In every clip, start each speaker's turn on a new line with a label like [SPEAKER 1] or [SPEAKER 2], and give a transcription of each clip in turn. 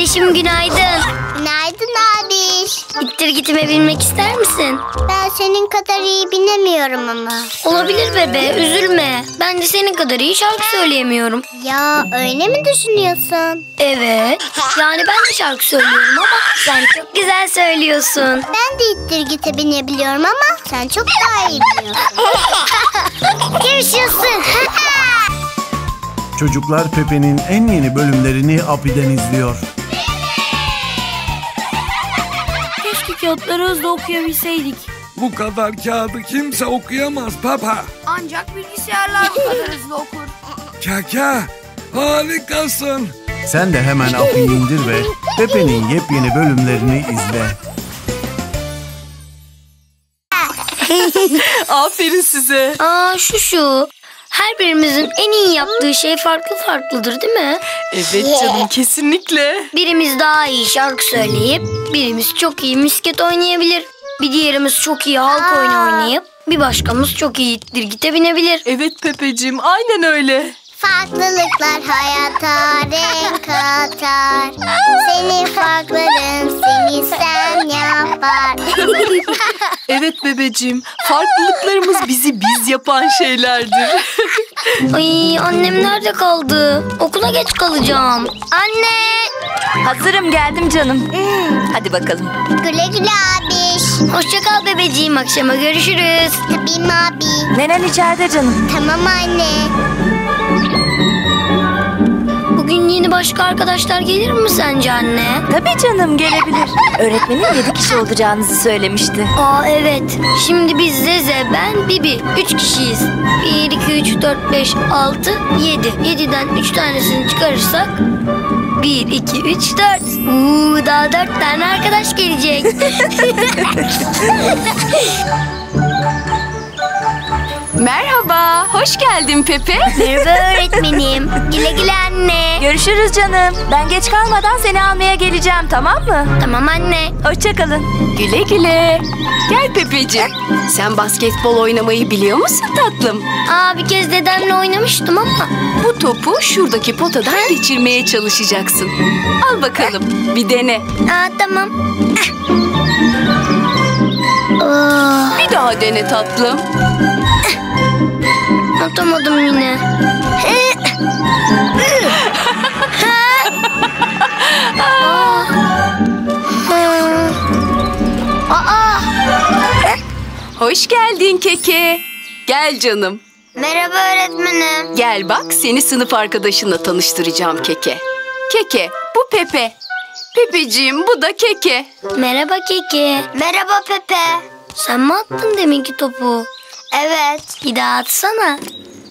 [SPEAKER 1] Kardeşim günaydın.
[SPEAKER 2] Günaydın abiş.
[SPEAKER 1] İttir gitime binmek ister misin?
[SPEAKER 2] Ben senin kadar iyi binemiyorum ama.
[SPEAKER 1] Olabilir bebe, üzülme. Ben de senin kadar iyi şarkı söyleyemiyorum.
[SPEAKER 2] Ya öyle mi düşünüyorsun?
[SPEAKER 1] Evet. Yani ben de şarkı söylüyorum ama sen çok güzel söylüyorsun.
[SPEAKER 2] Ben de ittir gite binebiliyorum ama sen çok daha iyi biliyorsun. Görüşüyorsun.
[SPEAKER 3] Çocuklar Pepe'nin en yeni bölümlerini Api'den izliyor.
[SPEAKER 4] Keşke kağıtları hızlı okuyabilseydik.
[SPEAKER 5] Bu kadar kağıdı kimse okuyamaz Papa.
[SPEAKER 4] Ancak bilgisayarlar bu kadar hızlı okur.
[SPEAKER 5] Kaka, harikasın.
[SPEAKER 3] Sen de hemen Api'yi indir ve Pepe'nin yepyeni bölümlerini izle.
[SPEAKER 4] Aferin size.
[SPEAKER 1] Şu. Her birimizin en iyi yaptığı şey farklıdır değil mi?
[SPEAKER 4] Evet canım, kesinlikle.
[SPEAKER 1] Birimiz daha iyi şarkı söyleyip birimiz çok iyi misket oynayabilir. Bir diğerimiz çok iyi halk oyunu oynayıp bir başkamız çok iyi ittir gite binebilir.
[SPEAKER 4] Evet Pepeciğim, aynen öyle.
[SPEAKER 2] Farklılıklar hayata renk katar. Senin farkların seni sen yapar.
[SPEAKER 4] Evet bebeciğim, farklılıklarımız bizi biz yapan şeylerdir.
[SPEAKER 1] Ay annem nerede kaldı? Okula geç kalacağım. Anne!
[SPEAKER 6] Hazırım, geldim canım. Hadi bakalım.
[SPEAKER 2] Güle güle abiş.
[SPEAKER 1] Hoşça kal bebeciğim, akşama görüşürüz.
[SPEAKER 2] Tabii mi abi?
[SPEAKER 6] Nenen içeride canım.
[SPEAKER 2] Tamam anne.
[SPEAKER 1] Bugün yeni başka arkadaşlar gelir mi sence anne?
[SPEAKER 6] Tabii canım, gelebilir. Öğretmenin 7 kişi olacağınızı söylemişti.
[SPEAKER 1] Evet. Şimdi biz Zeze, ben, Bibi. 3 kişiyiz. 1, 2, 3, 4, 5, 6, 7. 7'den 3 tanesini çıkarırsak 1, 2, 3, 4. Daha 4 tane arkadaş gelecek.
[SPEAKER 6] Merhaba, hoş geldin Pepe.
[SPEAKER 1] Merhaba öğretmenim. Güle güle anne.
[SPEAKER 6] Görüşürüz canım. Ben geç kalmadan seni almaya geleceğim, tamam mı?
[SPEAKER 1] Tamam anne.
[SPEAKER 6] Hoşça kalın.
[SPEAKER 7] Güle güle. Gel Pepeciğim. Sen basketbol oynamayı biliyor musun tatlım?
[SPEAKER 1] Bir kez dedemle oynamıştım ama.
[SPEAKER 7] Bu topu şuradaki potadan geçirmeye çalışacaksın. Al bakalım, bir dene.
[SPEAKER 1] Tamam.
[SPEAKER 7] Bir daha dene tatlım.
[SPEAKER 1] Atamadım yine.
[SPEAKER 7] Hoş geldin Keke. Gel canım.
[SPEAKER 1] Merhaba öğretmenim.
[SPEAKER 7] Gel bak, seni sınıf arkadaşınla tanıştıracağım Keke. Keke, bu Pepe. Pepeciğim, bu da Keke.
[SPEAKER 1] Merhaba Keke. Merhaba Pepe. Sen mi attın deminki topu? Evet. Bir daha atsana.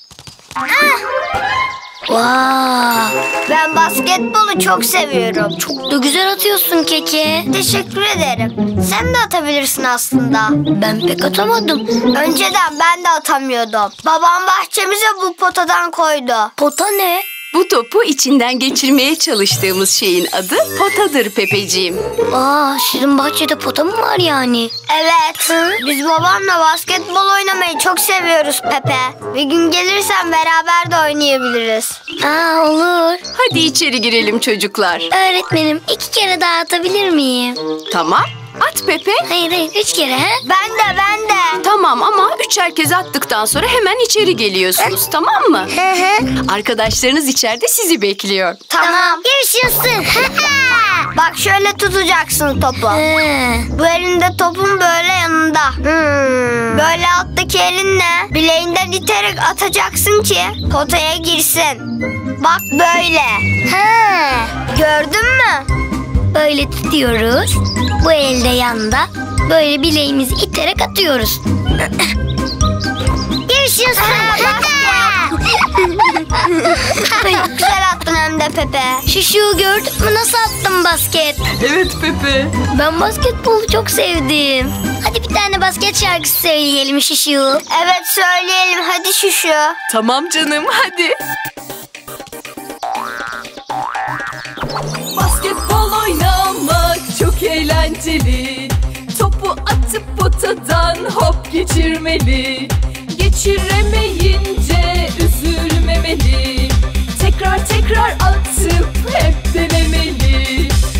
[SPEAKER 1] Ben basketbolu çok seviyorum. Çok da güzel atıyorsun Keke. Teşekkür ederim. Sen de atabilirsin aslında. Ben pek atamadım. Önceden ben de atamıyordum. Babam bahçemize bu potadan koydu. Pota ne?
[SPEAKER 7] Bu topu içinden geçirmeye çalıştığımız şeyin adı potadır Pepeciğim.
[SPEAKER 1] Sizin bahçede pota mı var yani? Evet. Biz babamla basketbol oynamayı çok seviyoruz Pepe. Bir gün gelirsen beraber de oynayabiliriz. Olur.
[SPEAKER 7] Hadi içeri girelim çocuklar.
[SPEAKER 1] Öğretmenim 2 kere daha atabilir miyim?
[SPEAKER 7] Tamam. At Pepe.
[SPEAKER 1] Hayır 3 kere ha? Ben de.
[SPEAKER 7] Tamam ama 3'er kez attıktan sonra hemen içeri geliyorsunuz, tamam mı? Arkadaşlarınız içeride sizi bekliyor.
[SPEAKER 1] Tamam. Görüşüyorsun. Bak şöyle tutacaksın topu. Bu elinde topun böyle yanında. Böyle alttaki elinle bileğinden iterek atacaksın ki potaya girsin. Bak böyle. Gördün mü? Böyle tutuyoruz. Bu elde yanda. Böyle bileğimizi iterek atıyoruz. Görüşüyorsun. Güzel attın hem de Pepe. Şuşu gördün mü nasıl attım basket?
[SPEAKER 4] Evet Pepe.
[SPEAKER 1] Ben basketbolu çok sevdim. Hadi bir tane basket şarkısı söyleyelim Şuşu. Evet söyleyelim hadi Şuşu.
[SPEAKER 4] Tamam canım, hadi. Basketbol oynamak çok eğlenceli. Topu atıp potadan hop geçirmeli. Geçiremeyince üzülmemeli. Tekrar atıp hep denemeli.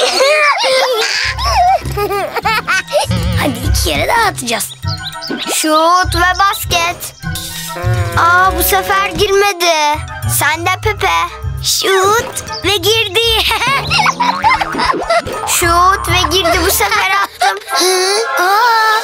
[SPEAKER 1] Hadi 2 yere daha atacağız. Şut ve basket. Aa, bu sefer girmedi. Sen de Pepe. Şut ve girdi. Şut ve girdi, bu sefer attım. Aa.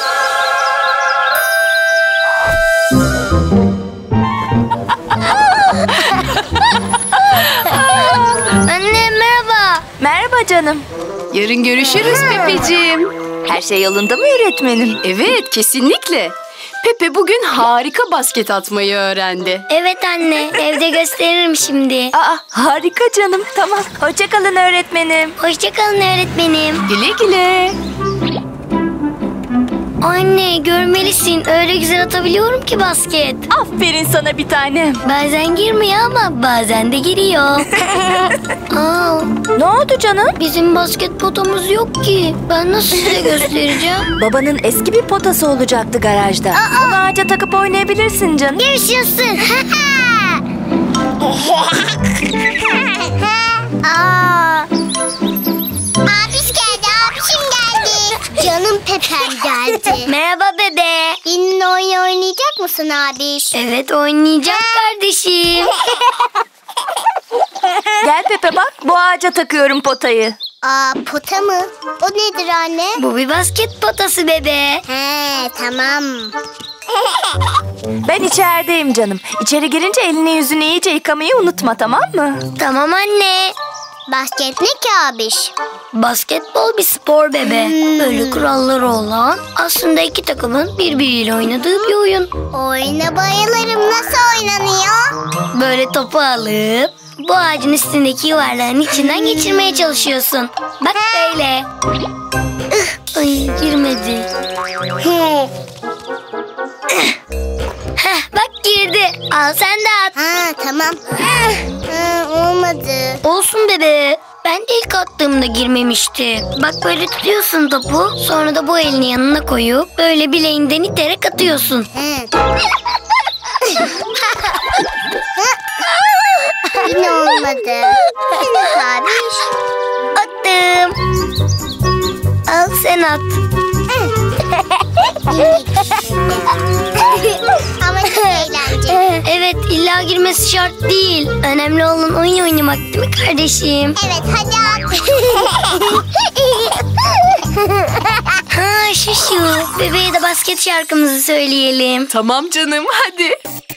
[SPEAKER 1] Anne merhaba.
[SPEAKER 6] Merhaba canım.
[SPEAKER 7] Yarın görüşürüz Pepeciğim.
[SPEAKER 6] Her şey yolunda mı öğretmenim?
[SPEAKER 7] Evet, kesinlikle. Pepe bugün harika basket atmayı öğrendi.
[SPEAKER 1] Evet anne, evde gösteririm şimdi.
[SPEAKER 6] Aa, harika canım. Tamam. Hoşça kalın öğretmenim.
[SPEAKER 1] Hoşçakalın öğretmenim.
[SPEAKER 7] Güle güle.
[SPEAKER 1] Anne görmelisin, öyle güzel atabiliyorum ki basket.
[SPEAKER 6] Aferin sana bir tanem.
[SPEAKER 1] Bazen girmiyor ama bazen de giriyor. Aa,
[SPEAKER 6] Ne oldu canım?
[SPEAKER 1] bizim basket potamız yok ki. Ben nasıl size göstereceğim?
[SPEAKER 6] Babanın eski bir potası olacaktı garajda. Onu ağaca takıp oynayabilirsin canım.
[SPEAKER 1] Yaşasın.
[SPEAKER 2] Aa. Abiş geldi, abişim geldi. Canım Pepem geldi.
[SPEAKER 1] Merhaba bebe.
[SPEAKER 2] Benimle oyun oynayacak mısın abiş?
[SPEAKER 1] Evet oynayacağım kardeşim.
[SPEAKER 6] Gel Pepe bak, bu ağaca takıyorum potayı.
[SPEAKER 2] Aa, pota mı? O nedir anne?
[SPEAKER 1] Bu bir basket potası bebe.
[SPEAKER 2] He, tamam.
[SPEAKER 6] Ben içerideyim canım. İçeri girince elini yüzünü iyice yıkamayı unutma, tamam mı?
[SPEAKER 1] Tamam anne.
[SPEAKER 2] Basket ne ki abiş?
[SPEAKER 1] Basketbol bir spor bebe. Böyle kuralları olan, aslında iki takımın birbiriyle oynadığı bir oyun.
[SPEAKER 2] Oyuna bayılırım. Nasıl oynanıyor?
[SPEAKER 1] Böyle topu alıp bu ağacın üstündeki yuvarlağın içinden geçirmeye çalışıyorsun. Bak böyle. Ay girmedi. Heh, bak girdi. Al sen de at.
[SPEAKER 2] Ha, tamam. Olmadı.
[SPEAKER 1] Olsun bebe. Ben de ilk attığımda girmemişti. Bak böyle tutuyorsun topu. Sonra da bu elini yanına koyup böyle bileğinden iterek atıyorsun.
[SPEAKER 2] He. Yine olmadı. Abiş.
[SPEAKER 1] Attım. Al sen at.
[SPEAKER 2] Ama çok eğlenceli.
[SPEAKER 1] Evet illa girmesi şart değil. Önemli olan oyun oynamak değil mi kardeşim?
[SPEAKER 2] Evet, hadi at.
[SPEAKER 1] Ha şu. Bebeğe de basket şarkımızı söyleyelim.
[SPEAKER 4] Tamam canım, hadi.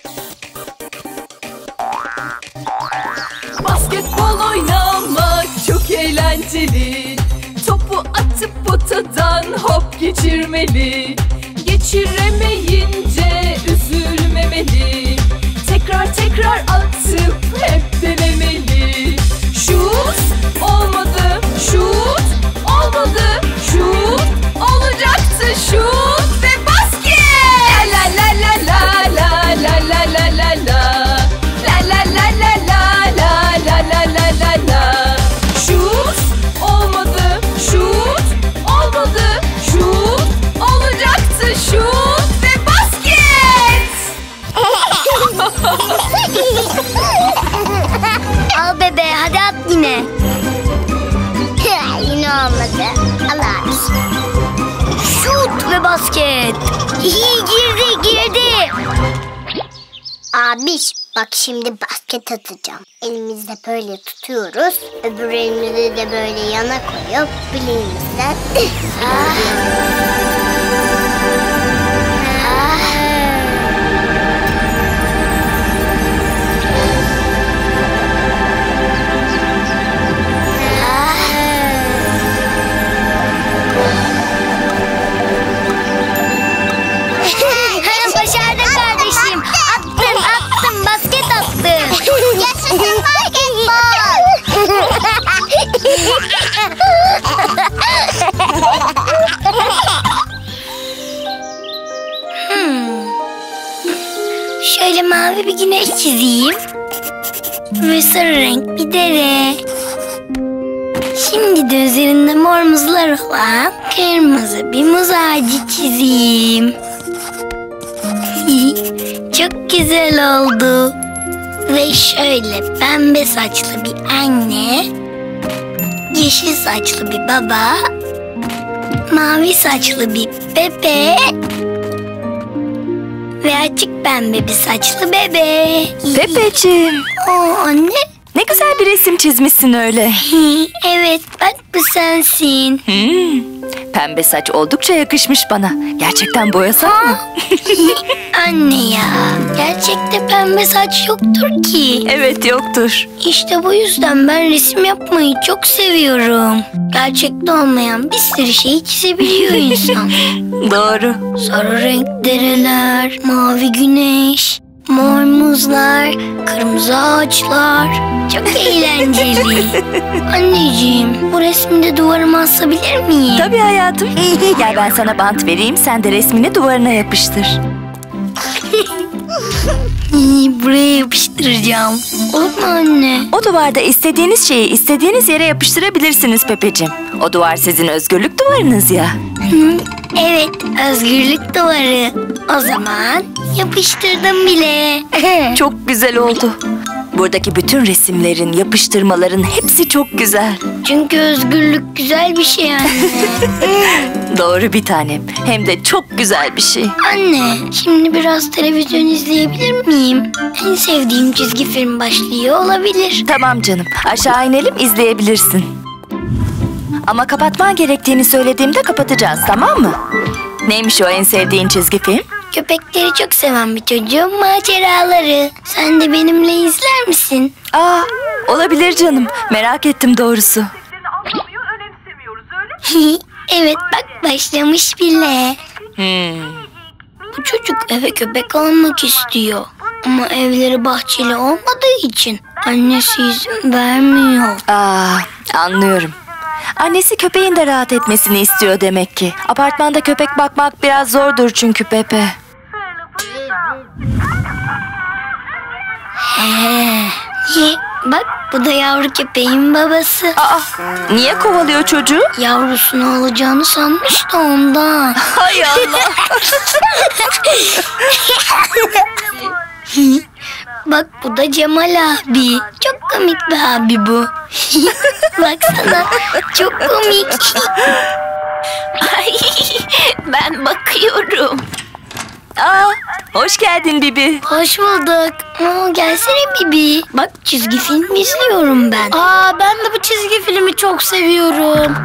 [SPEAKER 4] Basketbol oynamak çok eğlenceli. Topu atıp potadan hop geçirmeli. Geçiremeyince üzülmemeli. Tekrar tekrar atıp hep denemeli. Şut olmadı, şut olmadı, şut olacaktı, şut ve basket. La la la la la la la la la la. La la la la la la la la la la la. Şut olmadı, şut olmadı, şut olacaktı, şut ve basket.
[SPEAKER 1] Al bebe hadi at yine.
[SPEAKER 2] Yine olmadı. Al abiş.
[SPEAKER 1] Şut ve basket. Girdi.
[SPEAKER 2] Abiş, bak şimdi basket atacağım. Elimizde böyle tutuyoruz. Öbür elimizi de böyle yana koyup bileğimizden
[SPEAKER 1] Başardın kardeşim. Attın basket attın.
[SPEAKER 2] Yaşasın basketbol.
[SPEAKER 1] Şöyle mavi bir güneş çizeyim. Ve sarı renk bir dere. Şimdi de üzerinde mor muzlar olan kırmızı bir muz ağacı çizeyim. Çok güzel oldu. Ve şöyle pembe saçlı bir anne yeşil saçlı bir baba, mavi saçlı bir bebe ve açık pembe bir saçlı bebe.
[SPEAKER 6] Pepeciğim,
[SPEAKER 1] Oo anne.
[SPEAKER 6] ne güzel bir resim çizmişsin öyle.
[SPEAKER 1] Evet, bak bu sensin.
[SPEAKER 6] Pembe saç oldukça yakışmış bana. Gerçekten boyasan mı?
[SPEAKER 1] Anne ya, gerçekte pembe saç yoktur ki.
[SPEAKER 6] Evet, yoktur.
[SPEAKER 1] İşte bu yüzden ben resim yapmayı çok seviyorum. Gerçekte olmayan bir sürü şey çizebiliyor insan.
[SPEAKER 6] Doğru.
[SPEAKER 1] Sarı renk dereler, mavi güneş, mor muzlar, kırmızı ağaçlar. Çok eğlenceli. Anneciğim, bu resminde duvarıma asabilir miyim?
[SPEAKER 6] Tabii hayatım. Gel ben sana bant vereyim, sen de resmini duvarına yapıştır.
[SPEAKER 1] Buraya yapıştıracağım. Olur mu anne?
[SPEAKER 6] O duvarda istediğiniz şeyi istediğiniz yere yapıştırabilirsiniz Pepeciğim. O duvar sizin özgürlük duvarınız ya.
[SPEAKER 1] Evet, özgürlük duvarı. O zaman yapıştırdım bile.
[SPEAKER 6] Çok güzel oldu. Buradaki bütün resimlerin, yapıştırmaların hepsi çok güzel.
[SPEAKER 1] Çünkü özgürlük güzel bir şey anne.
[SPEAKER 6] Doğru bir tanem. Hem de çok güzel bir şey.
[SPEAKER 1] Anne, şimdi biraz televizyon izleyebilir miyim? En sevdiğim çizgi film başlıyor olabilir.
[SPEAKER 6] Tamam canım. Aşağı inelim, izleyebilirsin. Ama kapatman gerektiğini söylediğimde kapatacağız, tamam mı? Neymiş o en sevdiğin çizgi film?
[SPEAKER 1] Köpekleri çok seven bir çocuğun maceraları. Sen de benimle izler misin?
[SPEAKER 6] Aa, olabilir canım. Merak ettim doğrusu.
[SPEAKER 1] Evet, bak başlamış bile. Bu çocuk eve köpek almak istiyor. Ama evleri bahçeli olmadığı için annesi izin vermiyor.
[SPEAKER 6] Aa, anlıyorum. Annesi köpeğin de rahat etmesini istiyor demek ki. Apartmanda köpek bakmak biraz zordur çünkü Pepe.
[SPEAKER 1] Niye? Bak bu da yavru köpeğin babası.
[SPEAKER 6] Aa, niye kovalıyor çocuğu?
[SPEAKER 1] Yavrusunu alacağını sanmış da ondan.
[SPEAKER 6] Hay Allah.
[SPEAKER 1] Bak bu da Cemal abi. Çok komik bir abi bu. Baksana çok komik.
[SPEAKER 7] Ay, ben bakıyorum.
[SPEAKER 6] Aa, hoş geldin Bibi.
[SPEAKER 1] Hoş bulduk. Gelsene Bibi. Bak çizgi film izliyorum ben. Ben de bu çizgi filmi çok seviyorum.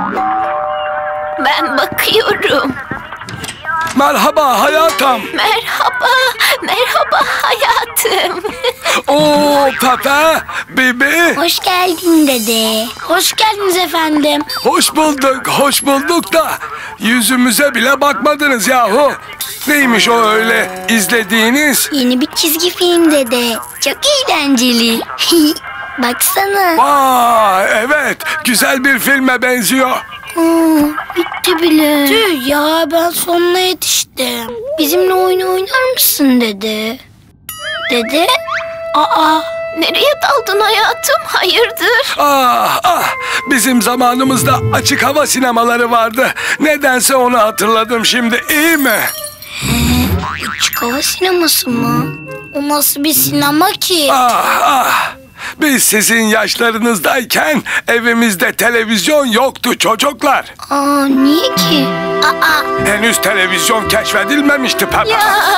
[SPEAKER 7] Ben bakıyorum.
[SPEAKER 5] Merhaba hayatım.
[SPEAKER 7] Merhaba hayatım.
[SPEAKER 5] Oo Pepe, Bibi.
[SPEAKER 1] Hoş geldin dede. Hoş geldiniz efendim.
[SPEAKER 5] Hoş bulduk da yüzümüze bile bakmadınız yahu. Neymiş o öyle izlediğiniz?
[SPEAKER 1] Yeni bir çizgi film dede. Çok eğlenceli. Baksana.
[SPEAKER 5] Vay evet, güzel bir filme benziyor.
[SPEAKER 1] Bitti bile. Tüh ya, ben sonuna yetiştim. Bizimle oyun oynar mısın dede? Dede?
[SPEAKER 7] Nereye daldın hayatım? Hayırdır?
[SPEAKER 5] Bizim zamanımızda açık hava sinemaları vardı. Nedense onu hatırladım şimdi, iyi mi?
[SPEAKER 1] Açık hava sineması mı? O nasıl bir sinema ki?
[SPEAKER 5] Biz sizin yaşlarınızdayken evimizde televizyon yoktu çocuklar.
[SPEAKER 1] Niye ki?
[SPEAKER 5] Henüz televizyon keşfedilmemişti Pepe.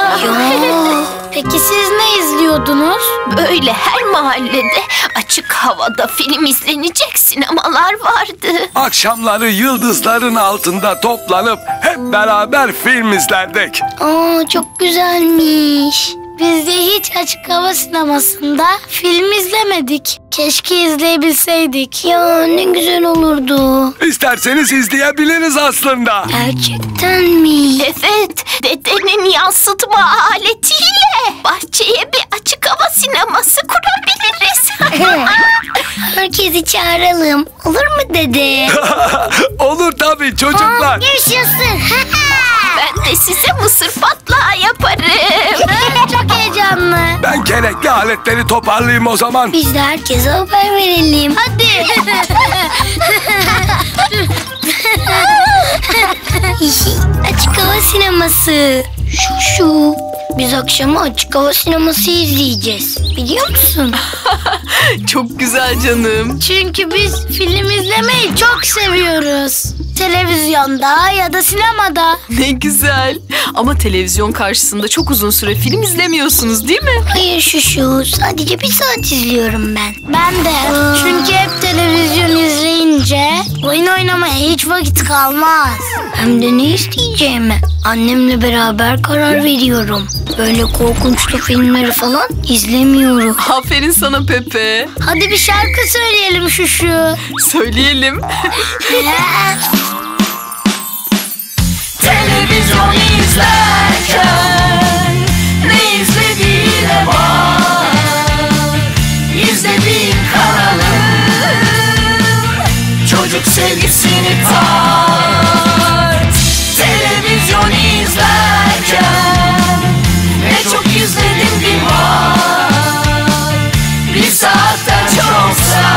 [SPEAKER 1] Peki siz ne izliyordunuz?
[SPEAKER 7] Böyle her mahallede açık havada film izlenecek sinemalar vardı.
[SPEAKER 5] Akşamları yıldızların altında toplanıp hep beraber film izlerdik.
[SPEAKER 1] Çok güzelmiş. Biz de hiç açık hava sinemasında film izlemedik. Keşke izleyebilseydik. Ya ne güzel olurdu.
[SPEAKER 5] İsterseniz izleyebiliriz aslında.
[SPEAKER 1] Gerçekten mi?
[SPEAKER 7] Evet, dedenin yansıtma aletiyle bahçeye bir açık hava sineması kurabiliriz.
[SPEAKER 1] Herkesi çağıralım. Olur mu dede?
[SPEAKER 5] Olur tabii çocuklar.
[SPEAKER 1] Yaşasın.
[SPEAKER 7] Ben de size mısır patlağı yaparım.
[SPEAKER 1] Çok heyecanlı.
[SPEAKER 5] Ben gerekli aletleri toparlayayım o zaman.
[SPEAKER 1] Biz de herkese haber verelim. Hadi. Açık hava sineması. Şu. Biz akşama açık hava sineması izleyeceğiz. Biliyor musun?
[SPEAKER 7] Çok güzel canım.
[SPEAKER 1] Çünkü biz film izlemeyi çok seviyoruz. Televizyonda ya da sinemada.
[SPEAKER 7] Ne güzel. Ama televizyon karşısında çok uzun süre film izlemiyorsunuz değil mi?
[SPEAKER 1] Hayır Şuşu, sadece 1 saat izliyorum ben. Ben de. Çünkü hep televizyon izleyince oyun oynamaya hiç vakit kalmaz. Hem de ne isteyeceğimi annemle beraber karar veriyorum. Böyle korkunçlu filmleri falan izlemiyorum.
[SPEAKER 7] Aferin sana Pepe.
[SPEAKER 1] Hadi bir şarkı söyleyelim Şuşu.
[SPEAKER 7] Söyleyelim.
[SPEAKER 4] Televizyon izlerken ne izlediğine bak. İzlediğin kanalın çocuk sevgisini tart. Televizyon izlerken ne çok izledin bir bak. 1 saatten çoksa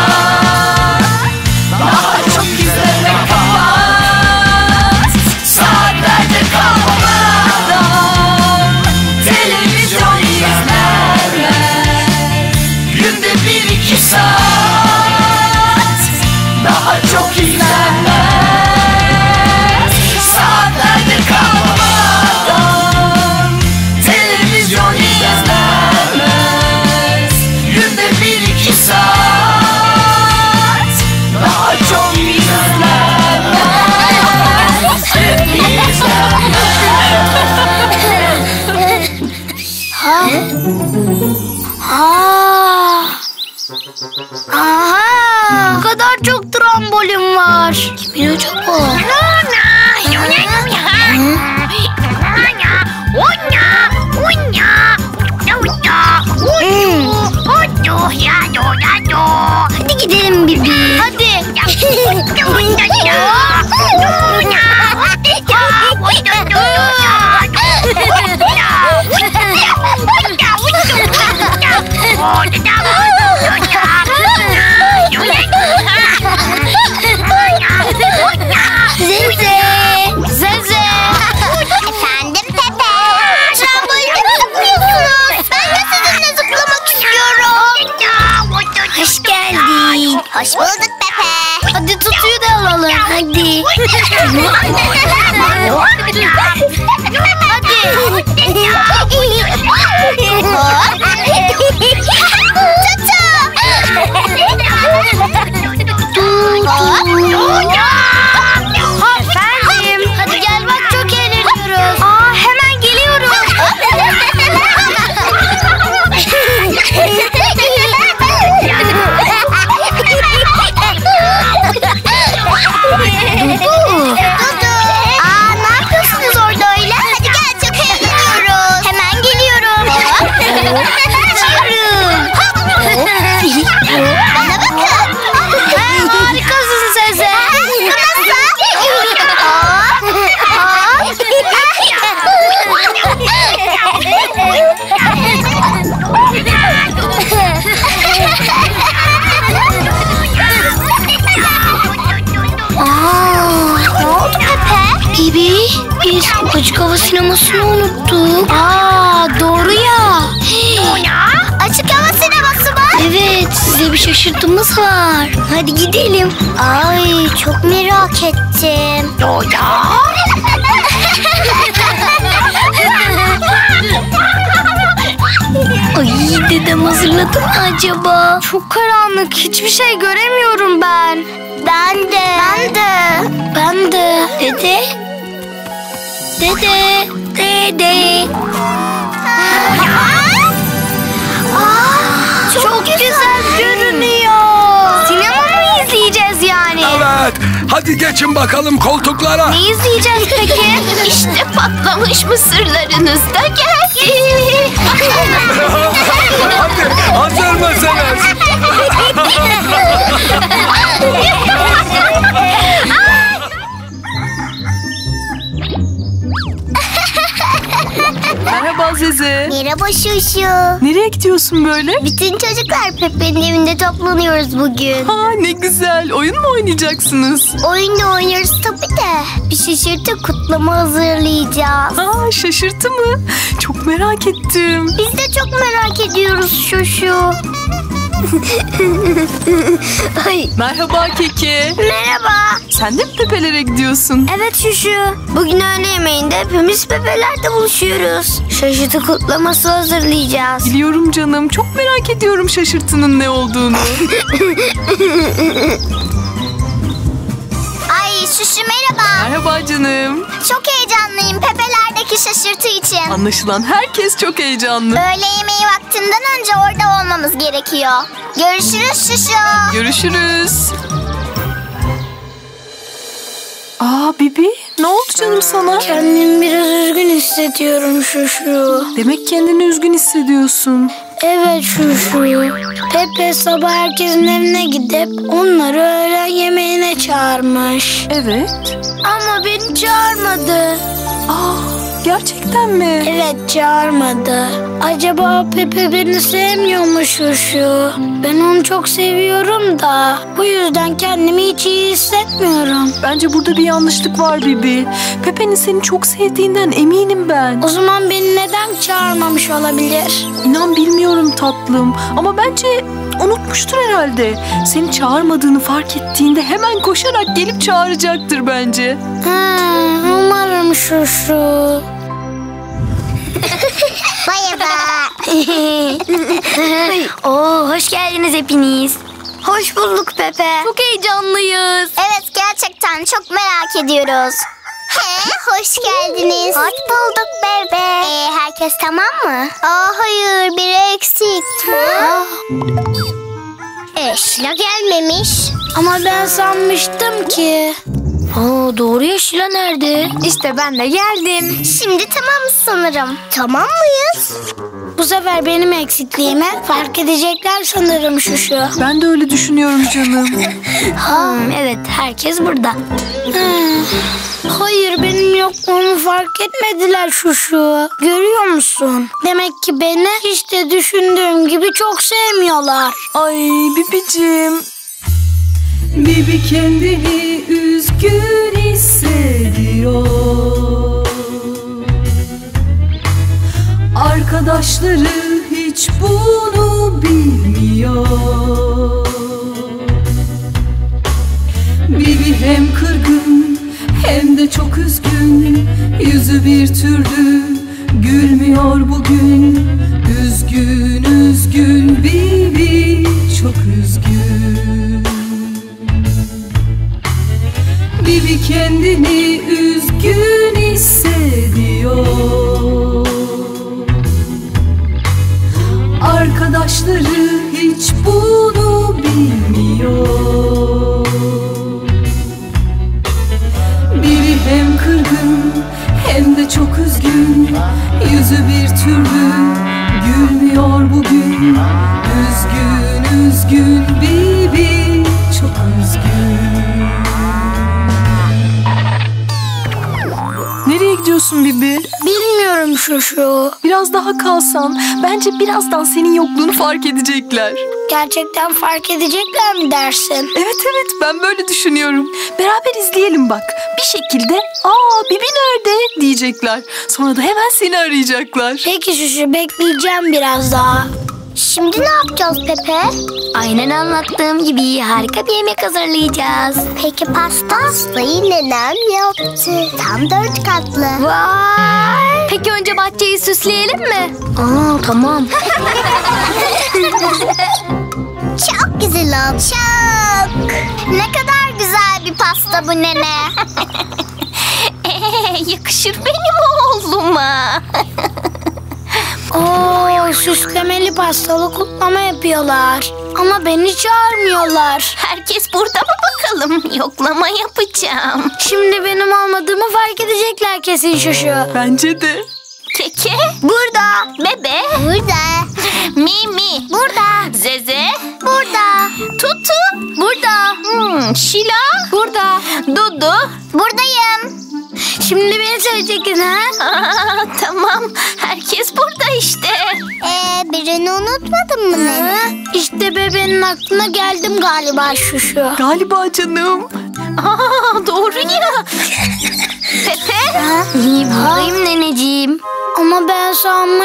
[SPEAKER 4] daha çok izleme kapat. Saatlerce kalmadan televizyon izlerler. Günde 1-2 saat daha çok izlenmez. Saatlerce kalmadan televizyon izlenmez. Günde 1-2 saat daha çok
[SPEAKER 1] Aha! Bu kadar çok trambolin var. Kimin acaba? Hadi gidelim Bibi. Hadi. Zeze. Zeze.
[SPEAKER 2] Efendim Pepe. Trambolin'de mi zıplıyorsunuz? Ben de sizinle zıplamak istiyorum.
[SPEAKER 1] Hoş geldin.
[SPEAKER 2] Hoş bulduk Pepe.
[SPEAKER 1] Hadi tutuyu da alalım. Hadi. Efendim. Hadi gel bak çok eğleniyoruz. Aa hemen geliyorum.
[SPEAKER 2] Dudu. Aa ne yapıyorsunuz orada öyle? Hadi gel çok eğleniyoruz. Hemen geliyorum. Bana bakın.
[SPEAKER 1] Harikasın Zeze.
[SPEAKER 2] Ne oldu Pepe?
[SPEAKER 1] Bibi, biz açık hava sinemasını unuttuk. Aa, doğru ya.
[SPEAKER 2] Açık hava sineması mı?
[SPEAKER 1] Evet, size bir şaşırtımız var. Hadi gidelim.
[SPEAKER 2] Ay çok merak ettim.
[SPEAKER 1] Ay, dedem hazırladı mı acaba? Çok karanlık, hiçbir şey göremiyorum ben.
[SPEAKER 2] Ben de.
[SPEAKER 1] Ben de. Dede. Dede. Çok güzel görünüyor. Sinema mı izleyeceğiz yani?
[SPEAKER 5] Evet. Hadi geçin bakalım koltuklara.
[SPEAKER 1] Ne izleyeceğiz peki?
[SPEAKER 7] İşte patlamış mısırlarınız da geldi.
[SPEAKER 5] Hadi hazır mısınız?
[SPEAKER 7] Merhaba Zeze.
[SPEAKER 2] Merhaba Şuşu.
[SPEAKER 7] Nereye gidiyorsun böyle?
[SPEAKER 2] Bütün çocuklar Pepe'nin evinde toplanıyoruz bugün.
[SPEAKER 7] Ha ne güzel. Oyun mu oynayacaksınız?
[SPEAKER 2] Oyun da oynuyoruz tabii de. Bir şaşırtı kutlama hazırlayacağız.
[SPEAKER 6] Aa, şaşırtı mı? Çok merak ettim.
[SPEAKER 2] Biz de çok merak ediyoruz Şuşu.
[SPEAKER 1] Ay,
[SPEAKER 6] Merhaba Keke.
[SPEAKER 1] merhaba.
[SPEAKER 6] Sen de mi Pepe'lere gidiyorsun?
[SPEAKER 1] Evet Şuşu. Bugün öğle yemeğinde hepimiz Pepe'lerde buluşuyoruz. Şaşırtı kutlaması hazırlayacağız.
[SPEAKER 6] Biliyorum canım. Çok merak ediyorum şaşırtının ne olduğunu.
[SPEAKER 2] Ay Şuşu merhaba.
[SPEAKER 6] Merhaba canım.
[SPEAKER 2] Çok heyecanlıyım Pepe'lerdeki şaşırtı için.
[SPEAKER 6] Anlaşılan herkes çok heyecanlı.
[SPEAKER 2] Öğle yemeği vaktinden önce orada olmamız gerekiyor. Görüşürüz Şuşu.
[SPEAKER 6] Görüşürüz. Aa Bibi, ne oldu canım sana?
[SPEAKER 1] Kendimi biraz üzgün hissediyorum Şuşu.
[SPEAKER 6] Demek kendini üzgün hissediyorsun.
[SPEAKER 1] Evet Şuşu. Pepe sabah herkesin evine gidip onları öğlen yemeğine çağırmış.
[SPEAKER 6] Evet.
[SPEAKER 1] Ama beni çağırmadı.
[SPEAKER 6] Aa, gerçekten mi?
[SPEAKER 1] Evet çağırmadı. Acaba Pepe beni sevmiyor mu Şuşu? Ben onu çok seviyorum da bu yüzden kendimi hiç iyi hissetmiyorum.
[SPEAKER 6] Bence burada bir yanlışlık var Bibi. Pepe'nin seni çok sevdiğinden eminim ben.
[SPEAKER 1] O zaman beni neden çağırmamış olabilir?
[SPEAKER 6] İnan bilmiyorum tatlım. Ama bence unutmuştur herhalde. Seni çağırmadığını fark ettiğinde hemen koşarak gelip çağıracaktır bence.
[SPEAKER 1] Umarım Şuşu.
[SPEAKER 2] Merhaba.
[SPEAKER 1] Oo, hoş geldiniz hepiniz. Hoş bulduk Pepe.
[SPEAKER 2] Çok heyecanlıyız. Evet gerçekten çok merak ediyoruz. Hoş geldiniz. Hoş bulduk bebe. Herkes tamam mı? Hayır biri eksik. Şila gelmemiş.
[SPEAKER 1] Ama ben sanmıştım ki. Doğru ya, Şila nerede? İşte ben de geldim.
[SPEAKER 2] Şimdi tamamız sanırım. Tamam mıyız?
[SPEAKER 1] Bu sefer benim eksikliğimi fark edecekler sanırım Şuşu.
[SPEAKER 6] Ben de öyle düşünüyorum canım.
[SPEAKER 1] Evet, herkes burada. Hayır, benim yokluğumu fark etmediler Şuşu. Görüyor musun? Demek ki beni hiç de düşündüğüm gibi çok sevmiyorlar.
[SPEAKER 6] Ay Bibicim. Bibi kendini üzgün hissediyor. Arkadaşları hiç bunu bilmiyor. Bibi hem kırgın hem de çok üzgün. Yüzü bir türlü gülmüyor bugün. Üzgün üzgün Bibi çok üzgün. Bibi kendini üzgün hissediyor. Arkadaşları hiç bunu bilmiyor. Bibi hem kırgın hem de çok üzgün. Yüzü bir türlü gülmüyor bugün. Üzgün üzgün Bibi çok üzgün. Nereye gidiyorsun Bibi?
[SPEAKER 1] Bilmiyorum Şuşu.
[SPEAKER 6] Biraz daha kalsan bence birazdan senin yokluğunu fark edecekler.
[SPEAKER 1] Gerçekten fark edecekler mi dersin?
[SPEAKER 6] Evet ben böyle düşünüyorum. Beraber izleyelim bak. Bir şekilde Bibi nerede diyecekler. Sonra da hemen seni arayacaklar.
[SPEAKER 1] Peki Şuşu, bekleyeceğim biraz daha.
[SPEAKER 2] Şimdi ne yapacağız Pepe?
[SPEAKER 1] Aynen anlattığım gibi harika bir yemek hazırlayacağız.
[SPEAKER 2] Peki pastayı nenem yaptı. Tam 4 katlı.
[SPEAKER 1] Vay!
[SPEAKER 2] Peki önce bahçeyi süsleyelim mi?
[SPEAKER 1] Tamam.
[SPEAKER 2] Çok güzel oldu. Çok. Ne kadar güzel bir pasta bu nene. Yakışır benim oğluma.
[SPEAKER 1] Süslemeli pastalı kutlama yapıyorlar. Ama beni çağırmıyorlar.
[SPEAKER 2] Herkes burada mı bakalım? Yoklama yapacağım.
[SPEAKER 1] Şimdi benim olmadığımı fark edecekler kesin Şuşu.
[SPEAKER 6] Bence de.
[SPEAKER 2] Keke? Burada. Bebe? Burada. Mimi? Burada. Zeze? Burada. Tutu? Burada. Şila? Burada. Dudu? Buradayım.
[SPEAKER 1] Şimdi beni söyleyeceksin ha?
[SPEAKER 2] Tamam. Herkes burada işte. Birini unutmadın mı nene?
[SPEAKER 1] İşte bebeğin aklına geldim galiba Şuşu.
[SPEAKER 6] Galiba canım.
[SPEAKER 2] Doğru ya.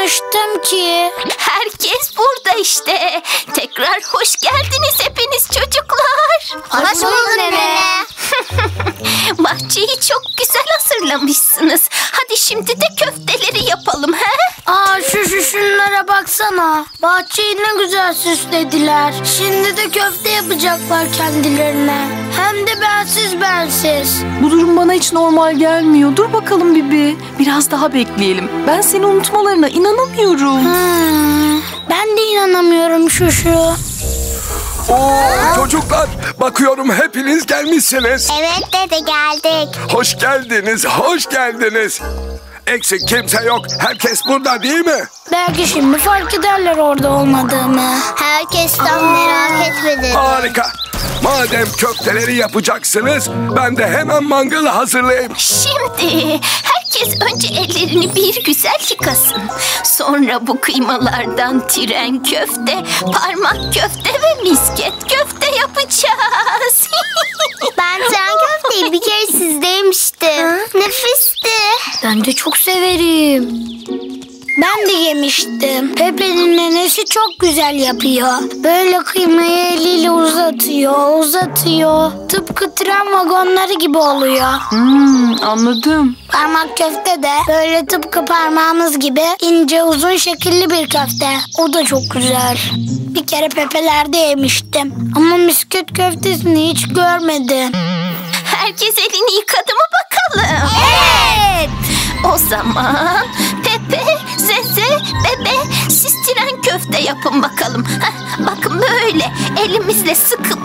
[SPEAKER 1] anlamıştım ki.
[SPEAKER 8] Herkes burada işte. Tekrar hoş geldiniz hepiniz çocuklar.
[SPEAKER 2] Hoş bulduk nene.
[SPEAKER 8] Bahçeyi çok güzel hazırlamışsınız. Hadi şimdi de köfteleri yapalım he?
[SPEAKER 1] Aa şunlara baksana. Bahçeyi ne güzel süslediler. Şimdi de köfte yapacaklar kendilerine. Hem de bensiz.
[SPEAKER 9] Bu durum bana hiç normal gelmiyor. Dur bakalım Bibi. Biraz daha bekleyelim. Ben seni unutmalarına inanamıyorum.
[SPEAKER 1] Ben de inanamıyorum Şuşu.
[SPEAKER 5] Oo, çocuklar bakıyorum hepiniz gelmişsiniz.
[SPEAKER 2] Evet dede geldik.
[SPEAKER 5] Hoş geldiniz, hoş geldiniz. Eksik kimse yok. Herkes burada değil mi?
[SPEAKER 1] Belki şimdi fark ederler orada olmadığımı.
[SPEAKER 2] Herkesten merak etme dede.
[SPEAKER 5] Harika. Madem köfteleri yapacaksınız, ben de hemen mangalı hazırlayayım.
[SPEAKER 8] Şimdi herkes önce ellerini bir güzel yıkasın. Sonra bu kıymalardan tren köfte, parmak köfte ve misket köfte yapacağız.
[SPEAKER 2] Ben tren köfteyi bir kere sizde yemiştim. Nefisti.
[SPEAKER 1] Ben de çok severim. Ben de yemiştim. Pepe'nin nenesi çok güzel yapıyor. Böyle kıymayı eliyle uzatıyor. Tıpkı tren vagonları gibi oluyor.
[SPEAKER 9] Anladım.
[SPEAKER 1] Parmak köfte de böyle tıpkı parmağımız gibi ince uzun şekilli bir köfte. O da çok güzel. Bir kere Pepe'lerde yemiştim. Ama misket köftesini hiç görmedim.
[SPEAKER 8] Herkes elini yıkadı mı bakalım?
[SPEAKER 1] Evet.
[SPEAKER 8] O zaman Pepe, Zeze, Bebe siz tren köfte yapın bakalım. Bakın böyle elimizle sıkıp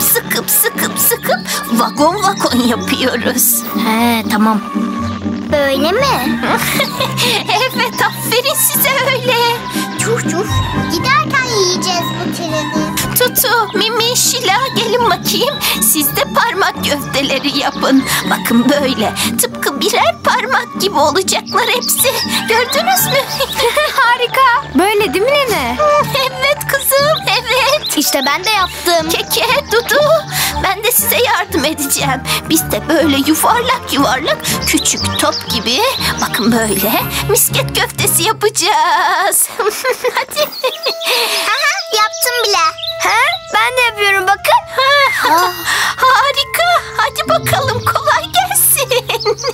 [SPEAKER 8] vagon yapıyoruz.
[SPEAKER 1] He tamam.
[SPEAKER 2] Böyle mi?
[SPEAKER 8] Evet aferin size öyle.
[SPEAKER 2] Giderken yiyeceğiz bu treni.
[SPEAKER 8] Tutu, Mimi, Şila gelin bakayım. Siz de parmak köfteleri yapın. Bakın böyle tıpkı birer parmak gibi olacaklar hepsi. Gördünüz mü?
[SPEAKER 6] Harika. Böyle değil mi nene?
[SPEAKER 8] Evet kızım, evet.
[SPEAKER 1] İşte ben de yaptım.
[SPEAKER 8] Keke, Dudu, ben de size yardım edeceğim. Biz de böyle yuvarlak küçük top gibi bakın böyle misket köftesi yapacağız. Hadi.
[SPEAKER 2] Aha, yaptım bile.
[SPEAKER 1] Ben de yapıyorum bakın.
[SPEAKER 8] Harika. Hadi bakalım kolay gelsin.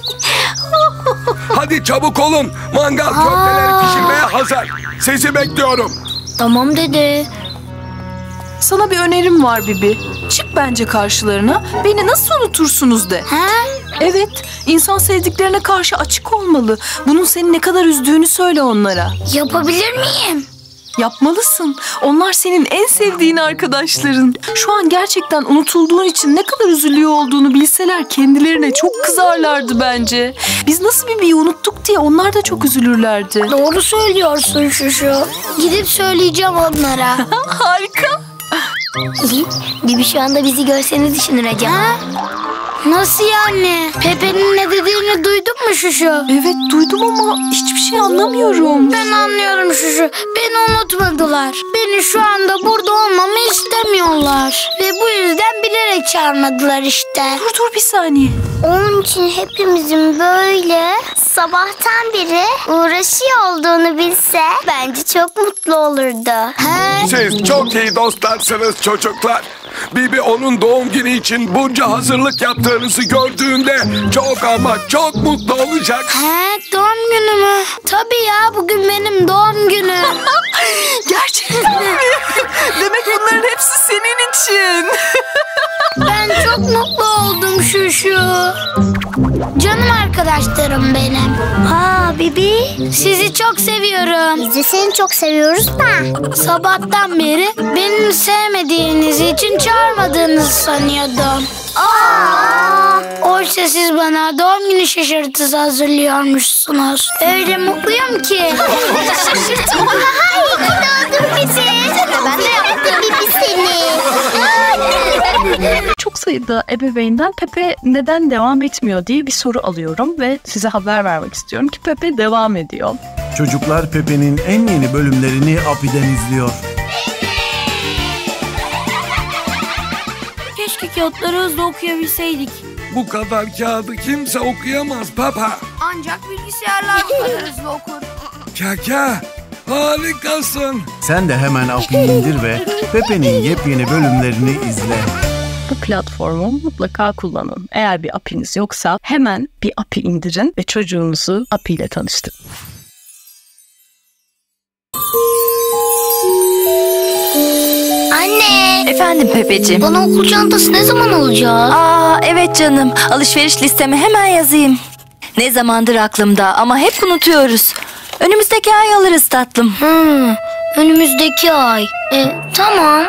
[SPEAKER 5] Hadi çabuk olun. Mangal köfteleri pişirmeye hazır. Sizi bekliyorum.
[SPEAKER 1] Tamam dede.
[SPEAKER 9] Sana bir önerim var Bibi. Çık bence karşılarına. Beni nasıl unutursunuz de. Evet, insan sevdiklerine karşı açık olmalı. Bunun seni ne kadar üzdüğünü söyle onlara.
[SPEAKER 1] Yapabilir miyim?
[SPEAKER 9] Yapmalısın. Onlar senin en sevdiğin arkadaşların. Şu an gerçekten unutulduğun için ne kadar üzülüyor olduğunu bilseler kendilerine çok kızarlardı bence. Biz nasıl Bibi'yi unuttuk diye onlar da çok üzülürlerdi.
[SPEAKER 1] Doğru söylüyorsun Şuşu. Gidip söyleyeceğim onlara.
[SPEAKER 9] Harika.
[SPEAKER 1] Bibi şu anda bizi görseniz düşünür acaba. Nasıl yani? Pepe'nin ne dediğini duydun mu Şuşu?
[SPEAKER 9] Evet duydum ama hiçbir şey anlamıyorum.
[SPEAKER 1] Ben anlıyorum Şuşu. Beni unutmadılar. Beni şu anda burada olmamı istemiyorlar. Ve bu yüzden bilerek çağırmadılar işte.
[SPEAKER 9] Dur bir saniye.
[SPEAKER 2] Onun için hepimizin böyle sabahtan beri uğraşıyor olduğunu bilse bence çok mutlu olurdu.
[SPEAKER 5] Siz çok iyi dostlarsınız çocuklar. Bibi onun doğum günü için bunca hazırlık yaptığınızı gördüğünde çok ama çok mutlu olacak.
[SPEAKER 1] Doğum günü mü? Tabii ya, bugün benim doğum günüm.
[SPEAKER 9] Gerçekten mi? Demek bunların hepsi senin için.
[SPEAKER 1] Ben çok mutlu oldum Şuşu. Canım arkadaşlarım benim. Bibi, sizi çok seviyorum.
[SPEAKER 2] Biz de seni çok seviyoruz da.
[SPEAKER 1] Sabahtan beri beni sevmediğiniz için çağırmadığınızı sanıyordum. Oysa siz bana doğum günü şaşırtısı hazırlıyormuşsunuz. Öyle mutluyum ki.
[SPEAKER 2] Şaşırtma. İyi ki doğdun bizi. Ben de yaptım Bibi seni.
[SPEAKER 10] Çok sayıda ebeveynden Pepe neden devam etmiyor diye bir soru alıyorum ve size haber vermek istiyorum ki Pepe devam ediyor.
[SPEAKER 3] Çocuklar Pepe'nin en yeni bölümlerini Api'den izliyor.
[SPEAKER 1] Keşke kağıtları hızlı okuyabilseydik.
[SPEAKER 5] Bu kadar kağıdı kimse okuyamaz Papa.
[SPEAKER 1] Ancak bilgisayarlar bu kadar hızlı okur.
[SPEAKER 5] Kaka, Harikasın.
[SPEAKER 3] Sen de hemen Api'yi indir ve Pepe'nin yepyeni bölümlerini izle.
[SPEAKER 10] Bu platformu mutlaka kullanın. Eğer bir Api'niz yoksa hemen bir Api indirin ve çocuğunuzu Api ile tanıştırın.
[SPEAKER 1] Anne.
[SPEAKER 6] Efendim Pepeciğim.
[SPEAKER 1] Bana okul çantası ne zaman alacağız?
[SPEAKER 6] Aa evet canım. Alışveriş listeme hemen yazayım. Ne zamandır aklımda ama hep unutuyoruz. Önümüzdeki ay alırız tatlım.
[SPEAKER 1] Önümüzdeki ay. Tamam.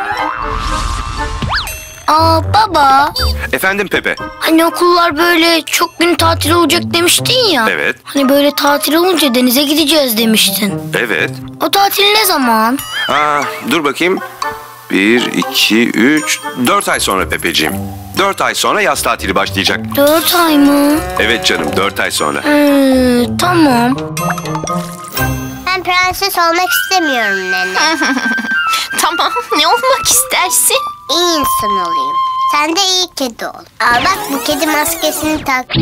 [SPEAKER 1] Baba.
[SPEAKER 11] Efendim Pepe.
[SPEAKER 1] Hani okullar böyle çok gün tatil olacak demiştin ya.
[SPEAKER 11] Evet.
[SPEAKER 1] Hani böyle tatil olunca denize gideceğiz demiştin.
[SPEAKER 11] Evet.
[SPEAKER 1] O tatil ne zaman?
[SPEAKER 11] Dur bakayım. 1, 2, 3, 4 ay sonra Pepeciğim. 4 ay sonra yaz tatili başlayacak.
[SPEAKER 1] 4 ay mı?
[SPEAKER 11] Evet canım, 4 ay sonra.
[SPEAKER 1] Tamam.
[SPEAKER 2] Ben prenses olmak istemiyorum nene.
[SPEAKER 8] Tamam, ne olmak istersin?
[SPEAKER 2] İyi insan olayım. Sen de iyi kedi ol. Al bak, bu kedi maskesini tak.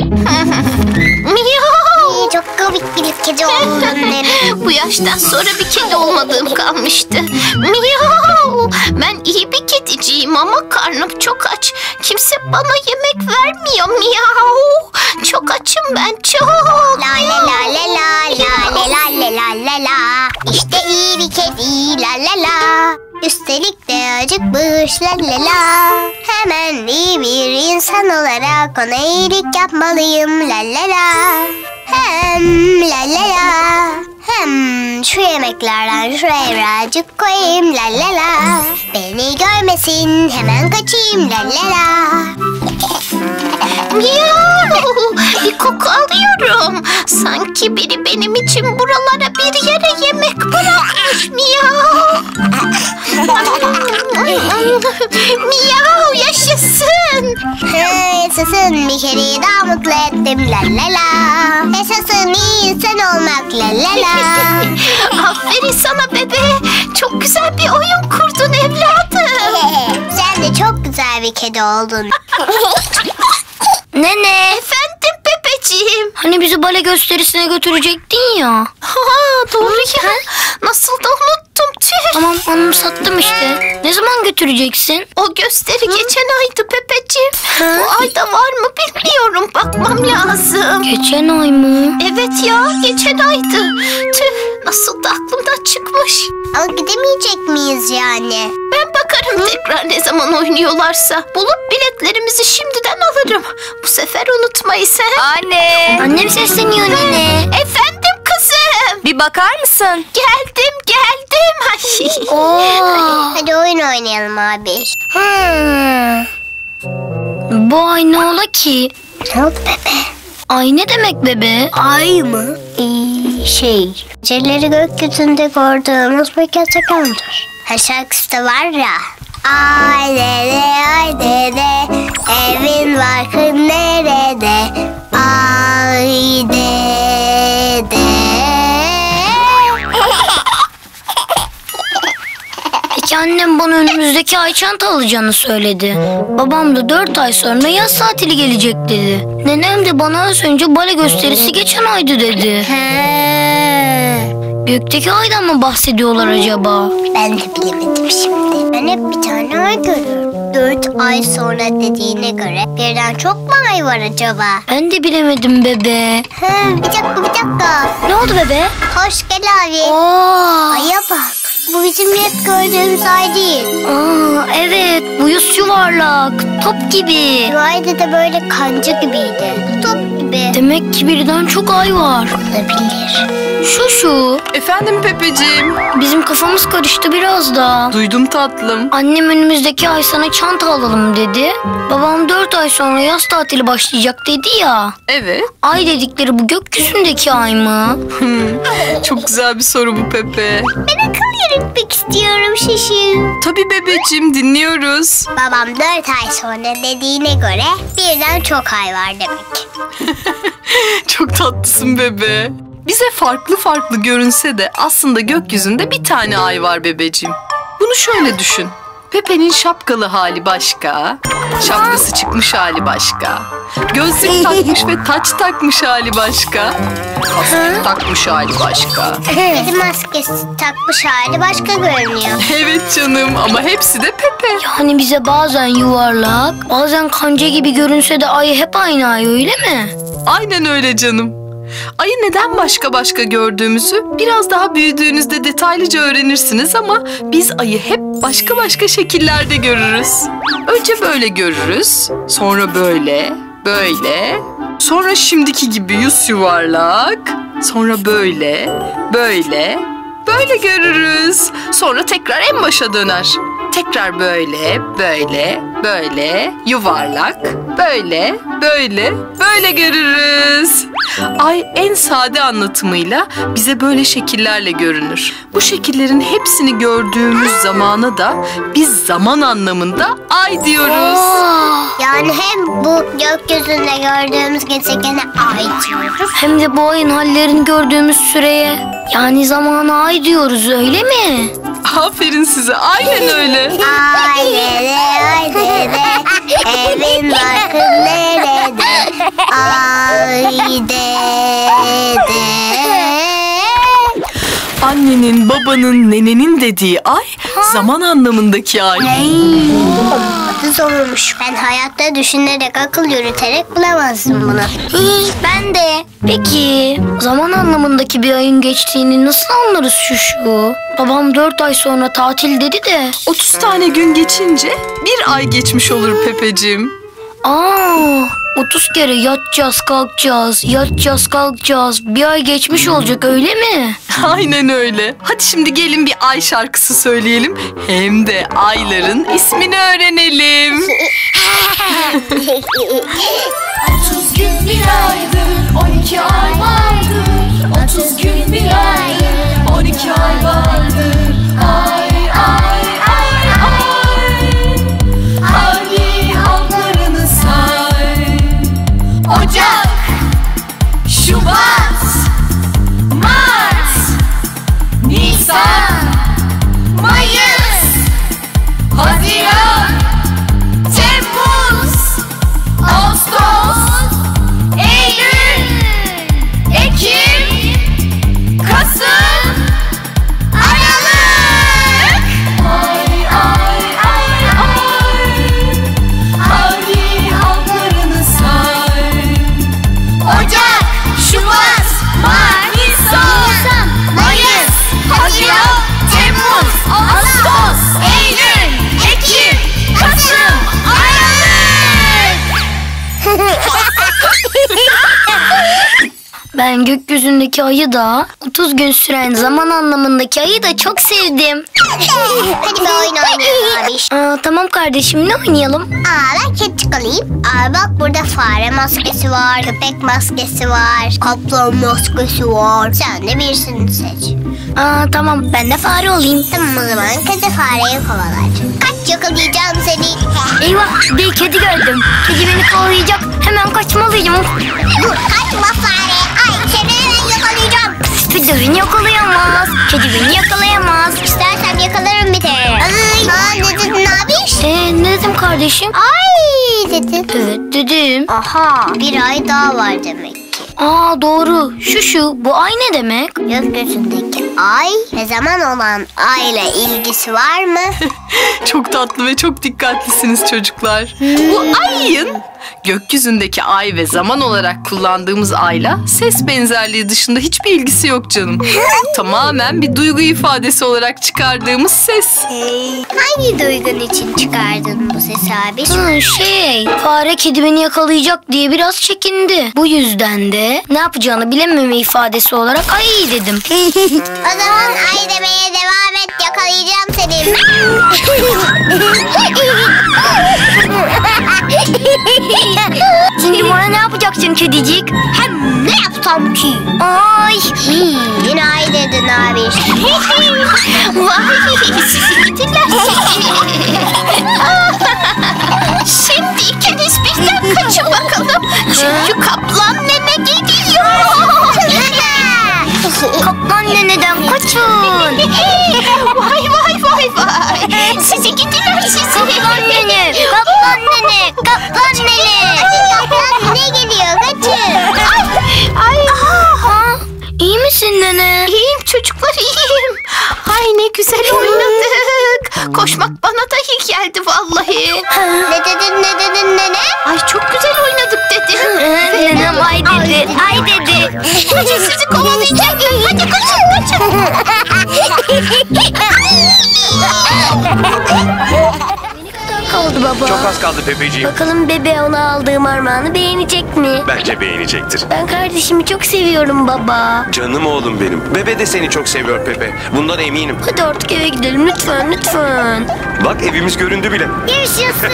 [SPEAKER 8] Miyav!
[SPEAKER 2] Çok komik bir kedi oldun nene.
[SPEAKER 8] Bu yaştan sonra bir kedi olmadığım kalmıştı. Miyav! Ben iyi bir kediciyim ama karnım çok aç. Kimse bana yemek vermiyor. Miyav! Çok açım ben, çok.
[SPEAKER 2] La la la la la la la la la la la. İşte iyi bir kedi la la la. Üstelik de acıkmış la la la. Hemen iyi bir insan olarak ona iyilik yapmalıyım la la la. Hem la la la. Hem şu yemeklerden şuraya birazcık koyayım la la la. Beni görmesin, hemen kaçayım la la la.
[SPEAKER 8] Miyav! Bir koku alıyorum. Sanki biri benim için buralara bir yere yemek bırakmış. Miyav! Miyav, yaşasın.
[SPEAKER 2] Yaşasın, bir kereyi daha mutlu ettim la la la. Yaşasın iyi insan olmak la la la.
[SPEAKER 8] Aferin sana bebe. Çok güzel bir oyun kurdun evladım.
[SPEAKER 2] Sen de çok güzel bir kedi oldun.
[SPEAKER 1] Nene.
[SPEAKER 8] Efendim Pepeciğim.
[SPEAKER 1] Hani bizi bale gösterisine götürecektin ya.
[SPEAKER 8] Doğru ya. Nasıl da unuttum, tüh.
[SPEAKER 1] Tamam, anımsattım işte. Ne zaman götüreceksin?
[SPEAKER 8] O gösteri geçen aydı Pepeciğim. Bu ayda var mı bilmiyorum. Bakmam lazım.
[SPEAKER 1] Geçen ay mı?
[SPEAKER 8] Evet ya, geçen aydı. Tüh, nasıl da aklımdan çıkmış.
[SPEAKER 2] Ama gidemeyecek miyiz yani?
[SPEAKER 8] Ben bakarım tekrar ne zaman oynuyorlarsa. Bulup biletlerimizi şimdiden alırım. Bu sefer unutmayız he.
[SPEAKER 6] Anne.
[SPEAKER 1] Annem sesleniyor nene.
[SPEAKER 8] Efendim kızım.
[SPEAKER 6] Bir bakar mısın?
[SPEAKER 8] Geldim. Ay.
[SPEAKER 2] Hadi oyun oynayalım abi.
[SPEAKER 1] Bu ay ne ola ki?
[SPEAKER 2] Ne oldu bebe?
[SPEAKER 1] Ay ne demek bebe?
[SPEAKER 2] Ay mı? Geceleri gökyüzünde gördüğümüz bir gezegendir. Her şarkısı da var ya. Ay dede, evin barkın nerede? Ay dede.
[SPEAKER 1] Peki annem bana önümüzdeki ay çanta alacağını söyledi. Babam da 4 ay sonra yaz tatili gelecek dedi. Nenem de bana az önce bale gösterisi geçen aydı dedi. Gökteki aydan mı bahsediyorlar acaba?
[SPEAKER 2] Ben de bilemedim şimdi. Ben hep bir tane ay görüyorum. 4 ay sonra dediğine göre birden çok mu ay var acaba?
[SPEAKER 1] Ben de bilemedim bebe.
[SPEAKER 2] Bir dakika.
[SPEAKER 1] Ne oldu bebe?
[SPEAKER 2] Hoş gel abi. Aya bak. Bu bizim hep gördüğümüz ay değil.
[SPEAKER 1] Evet, bu yüz yuvarlak, top gibi.
[SPEAKER 2] Bu ayda da böyle kanca gibiydi. Top gibi.
[SPEAKER 1] Demek ki birden çok ay var.
[SPEAKER 2] Olabilir.
[SPEAKER 1] Şu.
[SPEAKER 9] Efendim Pepeciğim.
[SPEAKER 1] Bizim kafamız karıştı biraz da.
[SPEAKER 9] Duydum tatlım.
[SPEAKER 1] Annem önümüzdeki ay sana çanta alalım dedi. Babam 4 ay sonra yaz tatili başlayacak dedi ya.
[SPEAKER 9] Evet.
[SPEAKER 1] Ay dedikleri bu gökyüzündeki ay mı?
[SPEAKER 9] Çok güzel bir soru bu Pepe.
[SPEAKER 2] Ben akıl yürütmek istiyorum Şişu.
[SPEAKER 9] Tabii bebeciğim, dinliyoruz.
[SPEAKER 2] Babam 4 ay sonra dediğine göre birden çok ay var demek.
[SPEAKER 9] Çok tatlısın bebe. Bize farklı farklı görünse de aslında gökyüzünde bir tane ay var bebeciğim. Bunu şöyle düşün. Pepe'nin şapkalı hali başka, şapkası çıkmış hali başka, gözlük takmış ve taç takmış hali başka, maske takmış hali başka.
[SPEAKER 2] Kedi maskesi takmış hali başka görünüyor.
[SPEAKER 9] Evet canım ama hepsi de Pepe.
[SPEAKER 1] Yani bize bazen yuvarlak, bazen kanca gibi görünse de ayı hep aynı ayı, öyle mi?
[SPEAKER 9] Aynen öyle canım. Ayı neden başka başka gördüğümüzü biraz daha büyüdüğünüzde detaylıca öğrenirsiniz ama biz ayı hep başka başka şekillerde görürüz. Önce böyle görürüz, sonra böyle, böyle, sonra şimdiki gibi yüz yuvarlak, sonra böyle, böyle, böyle görürüz. Sonra tekrar en başa döner. Tekrar böyle, böyle, böyle, yuvarlak, böyle, böyle, böyle görürüz. Ay en sade anlatımıyla bize böyle şekillerle görünür. Bu şekillerin hepsini gördüğümüz zamana da biz zaman anlamında ay diyoruz.
[SPEAKER 2] Yani hem bu gökyüzünde gördüğümüz gezegene ay diyoruz.
[SPEAKER 1] Hem de bu ayın hallerini gördüğümüz süreye, yani zamana ay diyoruz, öyle mi?
[SPEAKER 9] Aferin size, aynen öyle.
[SPEAKER 2] Ay dede, evin bakın nerede? Ay dede.
[SPEAKER 9] Annenin, babanın, nenenin dediği ay zaman anlamındaki ay.
[SPEAKER 2] Adı zormuş. Ben hayatta düşünerek, akıl yürüterek bulamazdım bunu.
[SPEAKER 1] Ben de. Peki zaman anlamındaki bir ayın geçtiğini nasıl anlarız şu? Babam 4 ay sonra tatil dedi de.
[SPEAKER 9] 30 tane gün geçince bir ay geçmiş olur Pepeciğim.
[SPEAKER 1] 30 kere yatacağız, kalkacağız, yatacağız, kalkacağız. Bir ay geçmiş olacak, öyle mi?
[SPEAKER 9] Aynen öyle. Hadi şimdi gelin bir ay şarkısı söyleyelim. Hem de ayların ismini öğrenelim.
[SPEAKER 4] 30 gün bir aydır, 12 ay vardır. 30 gün bir aydır, 12 ay vardır. Ay ay ay ay. Hadi halklarını say. Ocak, Şubat, Mart, Nisan, Mayıs, Haziran, Temmuz, Ağustos, Eylül, Ekim, Kasım, Aralık. Ay ay ay ay. Hadi halklarını say. Ocak, Şubat, Mart, Nisan, Mayıs, Haziran, Temmuz, Ağustos, Eylül, Ekim, Kasım, Aralık.
[SPEAKER 1] Ben gökyüzündeki ayı da, 30 gün süren zaman anlamındaki ayı da çok sevdim.
[SPEAKER 2] Hadi bir oyun oynayalım abi.
[SPEAKER 1] Tamam kardeşim, ne oynayalım?
[SPEAKER 2] Ben kedi alayım. Bak burada fare maskesi var, köpek maskesi var, kaplan maskesi var. Sen de birisini seç.
[SPEAKER 1] Tamam, ben de fare olayım.
[SPEAKER 2] Tamam o zaman kedi fareyi kovalar. Kaç, yakalayacağım seni.
[SPEAKER 1] Eyvah, bir kedi gördüm. Kedi beni kovalayacak, hemen kaçmalıyım.
[SPEAKER 2] Dur, kaçma fare. Ay, seni hemen yakalayacağım.
[SPEAKER 1] Kedi beni yakalayamaz. Kedi beni yakalayamaz.
[SPEAKER 2] İstersen yakalarım bir de. Ne dedin abi?
[SPEAKER 1] Ne dedim kardeşim?
[SPEAKER 2] Ay dedin.
[SPEAKER 1] Evet dedim.
[SPEAKER 2] Aha, bir ay daha var demek ki.
[SPEAKER 1] Doğru. Bu ay ne demek?
[SPEAKER 2] Gökyüzündeki ay ve zaman olan ayla ilgisi var mı?
[SPEAKER 9] Çok tatlı ve çok dikkatlisiniz çocuklar. Bu ayın gökyüzündeki ay ve zaman olarak kullandığımız ayla ses benzerliği dışında hiçbir ilgisi yok canım. Tamamen bir duygu ifadesi olarak çıkardığımız ses.
[SPEAKER 2] Hangi duygun için çıkardın bu sesi abi?
[SPEAKER 1] Fare kedi beni yakalayacak diye biraz çekindi. Bu yüzden de ne yapacağını bilememe ifadesi olarak ay dedim.
[SPEAKER 2] O zaman ay demeye devam et, yakalayacağım seni.
[SPEAKER 1] Şimdi bana ne yapacaksın kedicik?
[SPEAKER 2] Hem ne yapsam ki?
[SPEAKER 1] Ay.
[SPEAKER 2] Yine ay dedin abi.
[SPEAKER 8] Vay, sizi gidiler. Şimdi ikiniz birden kaçın bakalım. Çünkü kaplan nene gidiyor.
[SPEAKER 1] Kaplan neneden kaçın.
[SPEAKER 8] Vay vay vay vay. Sizi gidiler çocuklar iyiyim. Ay ne güzel oynadık. Koşmak bana da iyi geldi vallahi.
[SPEAKER 2] Ne dedin ne?
[SPEAKER 8] Ay çok güzel oynadık dedim.
[SPEAKER 1] Nenem ay dedi. Ay dedi.
[SPEAKER 8] Hadi sizi kovalayacağım. Hadi kaçın.
[SPEAKER 1] Oldu baba.
[SPEAKER 11] Çok az kaldı Pepeciğim.
[SPEAKER 1] Bakalım bebe ona aldığım armağanı beğenecek mi?
[SPEAKER 11] Bence beğenecektir.
[SPEAKER 1] Ben kardeşimi çok seviyorum baba.
[SPEAKER 11] Canım oğlum benim. Bebe de seni çok seviyor Pepe. Bundan eminim.
[SPEAKER 1] Hadi artık eve gidelim lütfen lütfen.
[SPEAKER 11] Bak evimiz göründü bile.
[SPEAKER 2] Yaşasın.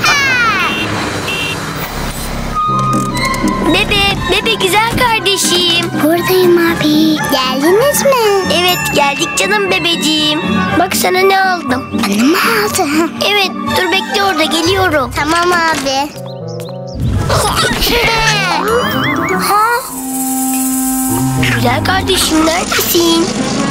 [SPEAKER 1] Bebe güzel kardeşim.
[SPEAKER 2] Buradayım abi. Geldiniz mi?
[SPEAKER 1] Evet geldik canım bebeciğim. Bak sana ne aldım.
[SPEAKER 2] Bana mı aldın?
[SPEAKER 1] Evet dur bekle orada geliyorum.
[SPEAKER 2] Tamam abi.
[SPEAKER 1] Güzel kardeşim neredesin?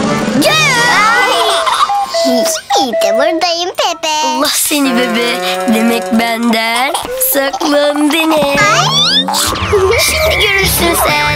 [SPEAKER 2] İyi de buradayım Pepe.
[SPEAKER 1] Allah seni bebe. Demek benden saklandın he. Şimdi görürsün sen.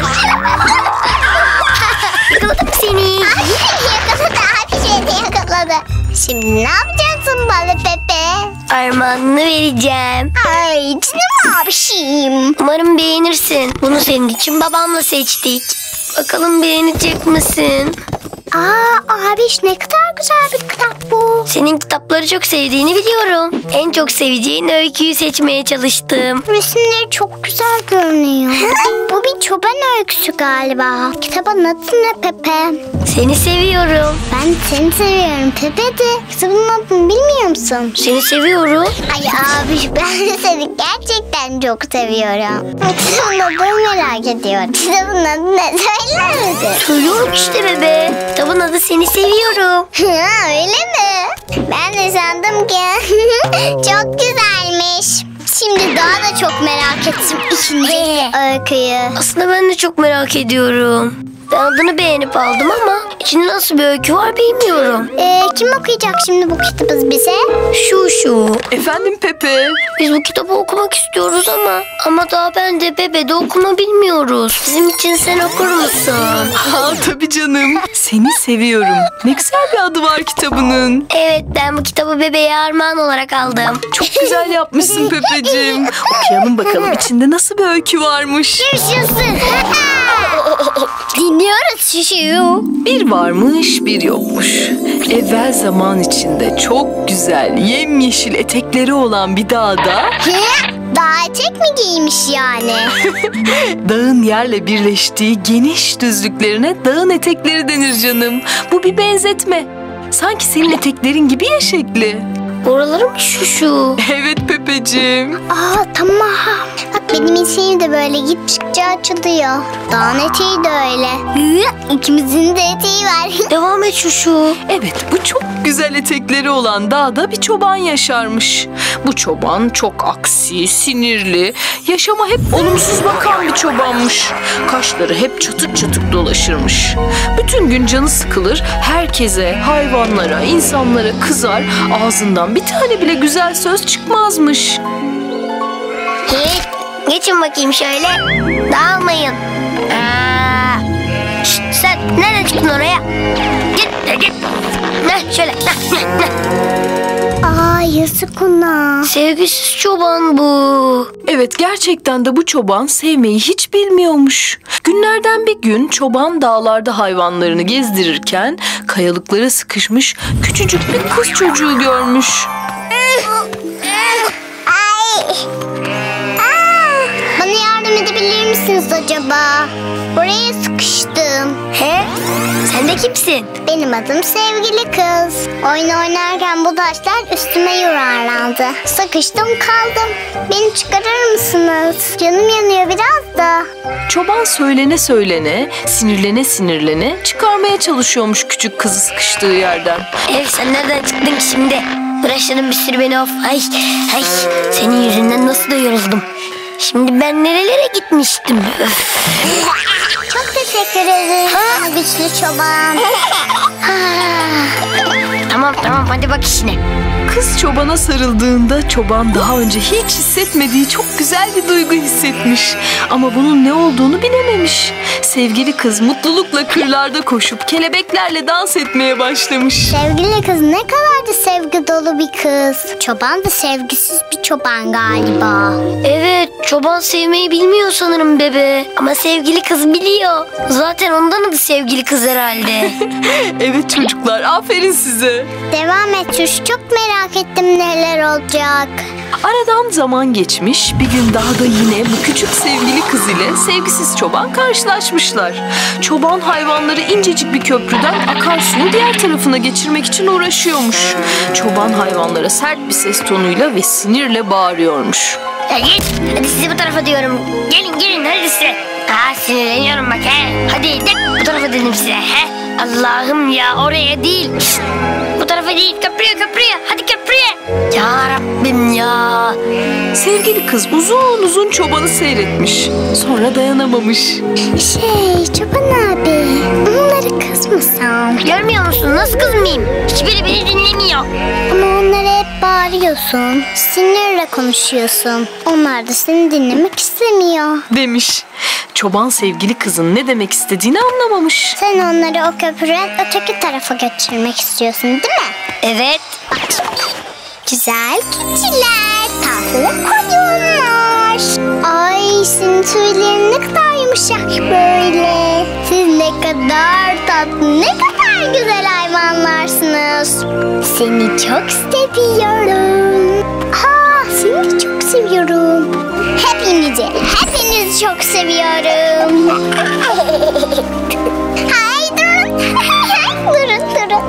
[SPEAKER 1] Yakaladım seni.
[SPEAKER 2] Yakaladı abi yakaladı. Şimdi ne yapacaksın bana Pepe?
[SPEAKER 1] Armağanını vereceğim.
[SPEAKER 2] Ay canım abişim.
[SPEAKER 1] Umarım beğenirsin. Bunu senin için babamla seçtik. Bakalım beğenecek misin?
[SPEAKER 2] Abiş ne kadar güzel bir kitap bu.
[SPEAKER 1] Senin kitapları çok sevdiğini biliyorum. En çok seveceğin öyküyü seçmeye çalıştım.
[SPEAKER 2] Resimleri çok güzel görünüyor. Bu bir çoban öyküsü galiba. Kitabın adı ne Pepe?
[SPEAKER 1] Seni seviyorum.
[SPEAKER 2] Ben seni seviyorum Pepe de. Kitabın adını bilmiyor musun?
[SPEAKER 1] Seni seviyorum.
[SPEAKER 2] Ay abi ben de seni gerçekten çok seviyorum. Kitabın adını merak ediyorum. Kitabın adı ne söyler misin?
[SPEAKER 1] Söylüyorum işte bebe. Kitabın adı Seni Seviyorum.
[SPEAKER 2] Ha, öyle mi? Ben de sandım ki çok güzelmiş. Şimdi daha da çok merak ettim ikinci öyküyü.
[SPEAKER 1] Aslında ben de çok merak ediyorum. Ben adını beğenip aldım ama içinde nasıl bir öykü var bilmiyorum.
[SPEAKER 2] Kim okuyacak şimdi bu kitabı bize?
[SPEAKER 1] Şu.
[SPEAKER 9] Efendim Pepe.
[SPEAKER 1] Biz bu kitabı okumak istiyoruz ama daha ben de bebe de okuma bilmiyoruz. Bizim için sen okur musun?
[SPEAKER 9] Ha tabii canım. Seni seviyorum. Ne güzel bir adı var kitabının.
[SPEAKER 1] Evet ben bu kitabı bebeğe armağan olarak aldım.
[SPEAKER 9] Çok güzel yapmışsın Pepeciğim. Okuyalım bakalım içinde nasıl bir öykü varmış.
[SPEAKER 2] Yaşasın. Dinliyoruz şuşu.
[SPEAKER 9] Bir varmış bir yokmuş. Evvel zaman içinde çok güzel yemyeşil etekleri olan bir dağda
[SPEAKER 2] Dağ etek mi giymiş yani?
[SPEAKER 9] dağın yerle birleştiği geniş düzlüklerine dağın etekleri denir canım. Bu bir benzetme. Sanki senin eteklerin gibi ya şekli.
[SPEAKER 1] Oraları mı şu?
[SPEAKER 9] Evet Pepeciğim.
[SPEAKER 2] Tamam. Bak benim eteğim de böyle gittikçe açılıyor. Dağın eteği de öyle. İkimizin de eteği var.
[SPEAKER 1] Devam et şu.
[SPEAKER 9] Evet, bu çok güzel etekleri olan dağda bir çoban yaşarmış. Bu çoban çok aksi, sinirli, yaşama hep olumsuz bakan bir çobanmış. Kaşları hep çatık çatık dolaşırmış. Bütün gün canı sıkılır, herkese, hayvanlara, insanlara kızar, ağzından bir tane bile güzel söz çıkmazmış.
[SPEAKER 1] Geçin bakayım şöyle. Dağılmayın. Şşt, sen nereden çıktın oraya? Git. Şöyle.
[SPEAKER 2] Yazık ona.
[SPEAKER 1] Sevgisiz çoban bu.
[SPEAKER 9] Evet, gerçekten de bu çoban sevmeyi hiç bilmiyormuş. Günlerden bir gün çoban dağlarda hayvanlarını gezdirirken kayalıklara sıkışmış küçücük bir kız çocuğu görmüş.
[SPEAKER 2] Bana yardım edebilir misiniz acaba? Buraya sıkıştım.
[SPEAKER 1] Sen de kimsin?
[SPEAKER 2] Benim adım Sevgili Kız. Oyun oynarken bu taşlar üstüme yuvarlandı. Sıkıştım kaldım. Beni çıkarır mısınız? Canım yanıyor biraz da.
[SPEAKER 9] Çoban söylene söylene, sinirlene sinirlene çıkarmaya çalışıyormuş küçük kızı sıkıştığı yerden.
[SPEAKER 1] Sen nereden çıktın ki şimdi? Uğraştırın bir sürü beni of. Ay. Senin yüzünden nasıl da yoruldum. Şimdi ben nerelere gitmiştim?
[SPEAKER 2] Çok teşekkür ederim. Güçlü çoban.
[SPEAKER 1] Tamam hadi bak işine.
[SPEAKER 9] Kız çobana sarıldığında çoban daha önce hiç hissetmediği çok güzel bir duygu hissetmiş. Ama bunun ne olduğunu bilememiş. Sevgili kız mutlulukla kırlarda koşup kelebeklerle dans etmeye başlamış.
[SPEAKER 2] Sevgili kız ne kadar da sevgi dolu bir kız. Çoban da sevgisiz bir çoban galiba.
[SPEAKER 1] Evet, çoban sevmeyi bilmiyor sanırım bebe. Ama sevgili kız biliyor. Zaten ondan adı sevgili kız herhalde.
[SPEAKER 9] Evet çocuklar, aferin size.
[SPEAKER 2] Devam et Çuş, çok merak ettim neler olacak.
[SPEAKER 9] Aradan zaman geçmiş, bir gün daha da yine bu küçük sevgili kız ile sevgisiz çoban karşılaşmışlar. Çoban hayvanları incecik bir köprüden akarsuyun diğer tarafına geçirmek için uğraşıyormuş. Çoban hayvanlara sert bir ses tonuyla ve sinirle bağırıyormuş.
[SPEAKER 1] Ya git, hadi sizi bu tarafa diyorum. Gelin hadi size. Sinirleniyorum bak he. Hadi bu tarafa dedim size he. Allah'ım ya, oraya değil. Şişt, bu tarafa değil, köprüye. Hadi köprüye. Ya Rabbim ya.
[SPEAKER 9] Sevgili kız uzun uzun çobanı seyretmiş. Sonra dayanamamış.
[SPEAKER 2] Çoban abi, onları kızmasam.
[SPEAKER 1] Görmüyor musun, nasıl kızmayayım? Hiçbiri beni dinlemiyor.
[SPEAKER 2] Ama onlara hep bağırıyorsun. Sinirle konuşuyorsun. Onlar da seni dinlemek istemiyor.
[SPEAKER 9] Demiş. Çoban sevgili kızın ne demek istediğini anlamamış.
[SPEAKER 2] Sen onları o köprüden öteki tarafa götürmek istiyorsun değil mi?
[SPEAKER 1] Evet.
[SPEAKER 2] Güzel keçiler, tatlı koyunlar. Ay, senin tüylerin ne kadar yumuşak böyle. Siz ne kadar tatlı, ne kadar güzel hayvanlarsınız. Seni çok seviyorum. Seni de çok seviyorum. Hepinizi çok seviyorum. Hay durun. durun.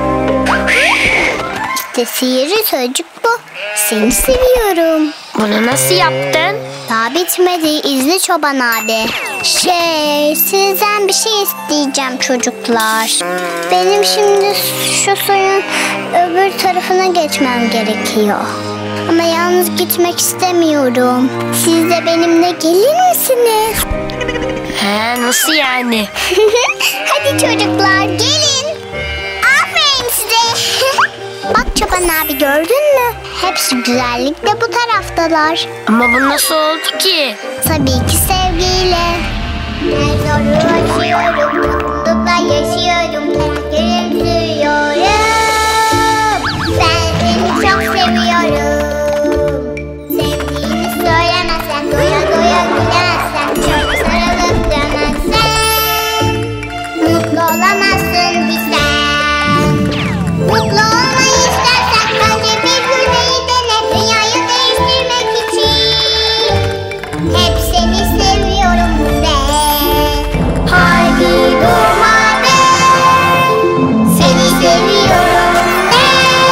[SPEAKER 2] İşte sihirli sözcük bu. Seni seviyorum.
[SPEAKER 1] Bunu nasıl yaptın?
[SPEAKER 2] Daha bitmedi. İzle çoban abi. Sizden bir şey isteyeceğim çocuklar. Benim şimdi şu suyun öbür tarafına geçmem gerekiyor. Ama yalnız gitmek istemiyorum. Siz de benimle gelir misiniz?
[SPEAKER 1] Nasıl yani?
[SPEAKER 2] Hadi çocuklar gelin. Aferin size. Bak çoban abi, gördün mü? Hepsi güzellikle bu taraftalar.
[SPEAKER 1] Ama bu nasıl oldu ki?
[SPEAKER 2] Tabii ki sevgiyle. Ben zoru aşıyorum, mutlulukla yaşıyorum, gülümsüyorum. Ben seni çok seviyorum. Sevdiğini söylemezsen, doya gülersen, çok sarılıp dönersen, mutlu olamazsın bir sen. Mutlu olmayı istersen önce bir gülmeyi dene, dünyayı değiştirmek için. Hep seni seviyorum de. Haydi durma de. Seni seviyorum de.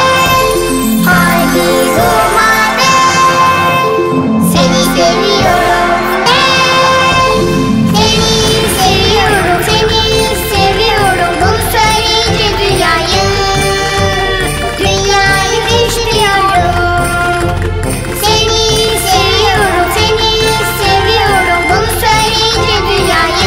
[SPEAKER 2] Haydi durma de. Seni seviyorum de. Seni seviyorum. Bunu söyleyince dünyayı değiştiriyorum. Seni seviyorum. Bunu söyleyince dünyayı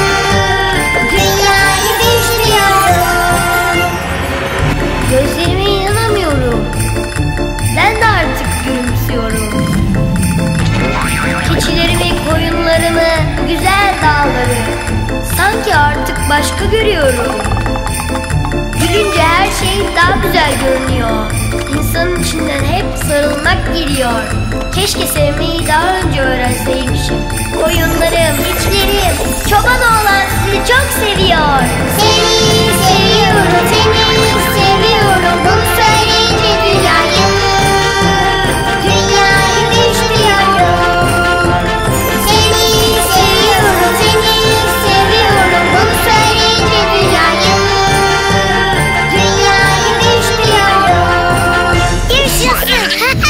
[SPEAKER 2] değiştiriyorum.
[SPEAKER 1] Gözlerime inanamıyorum. Ben de artık gülümsüyorum. Keçilerimi, koyunlarımı, güzel dağları sanki artık başka görüyorum. Gülünce her şey daha güzel görünüyor. İnsanın içinden hep sarılmak geliyor. Keşke sevmeyi daha önce öğrenseymişim. Koyunlarım, keçilerim, çoban oğlan sizi çok seviyor.
[SPEAKER 2] Seni seviyorum. Bunu söyleyince dünyayı değiştiriyorum. Seni seviyorum. Bunu söyleyince dünyayı değiştiriyorum. Görüşürüz.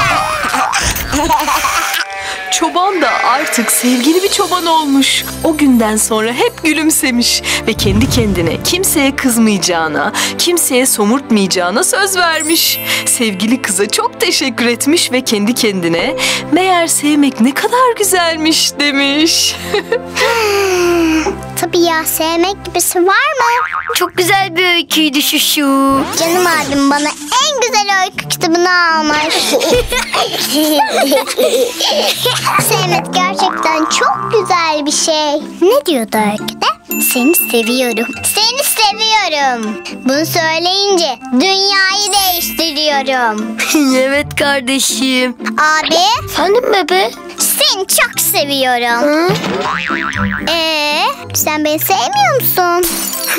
[SPEAKER 9] Çoban da artık sevgili bir çoban olmuş. O günden sonra hep gülümsemiş ve kendi kendine kimseye kızmayacağına, kimseye somurtmayacağına söz vermiş. Sevgili kıza çok teşekkür etmiş ve kendi kendine meğer sevmek ne kadar güzelmiş demiş.
[SPEAKER 2] Tabii ya, sevmek gibisi var mı?
[SPEAKER 1] Çok güzel bir öyküydü şu.
[SPEAKER 2] Canım abim bana en güzel öykü kitabını almış. Sevmek gerçekten çok güzel bir şey. Ne diyordu öyküde? Seni seviyorum. Seni seviyorum. Bunu söyleyince dünyayı değiştiriyorum.
[SPEAKER 1] Evet kardeşim.
[SPEAKER 2] Abi,
[SPEAKER 1] Efendim bebe?
[SPEAKER 2] seni çok seviyorum. Sen beni sevmiyor musun?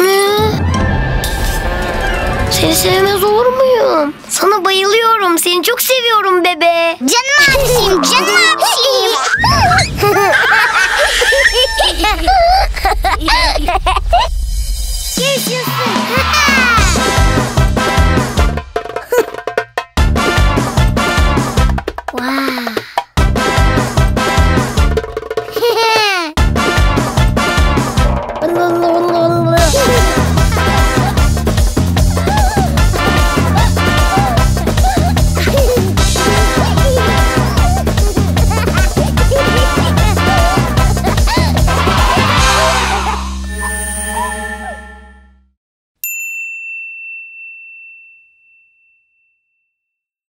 [SPEAKER 1] Seni sevmez olur muyum? Sana bayılıyorum. Seni çok seviyorum bebe.
[SPEAKER 2] Canım abişim, canım abişim.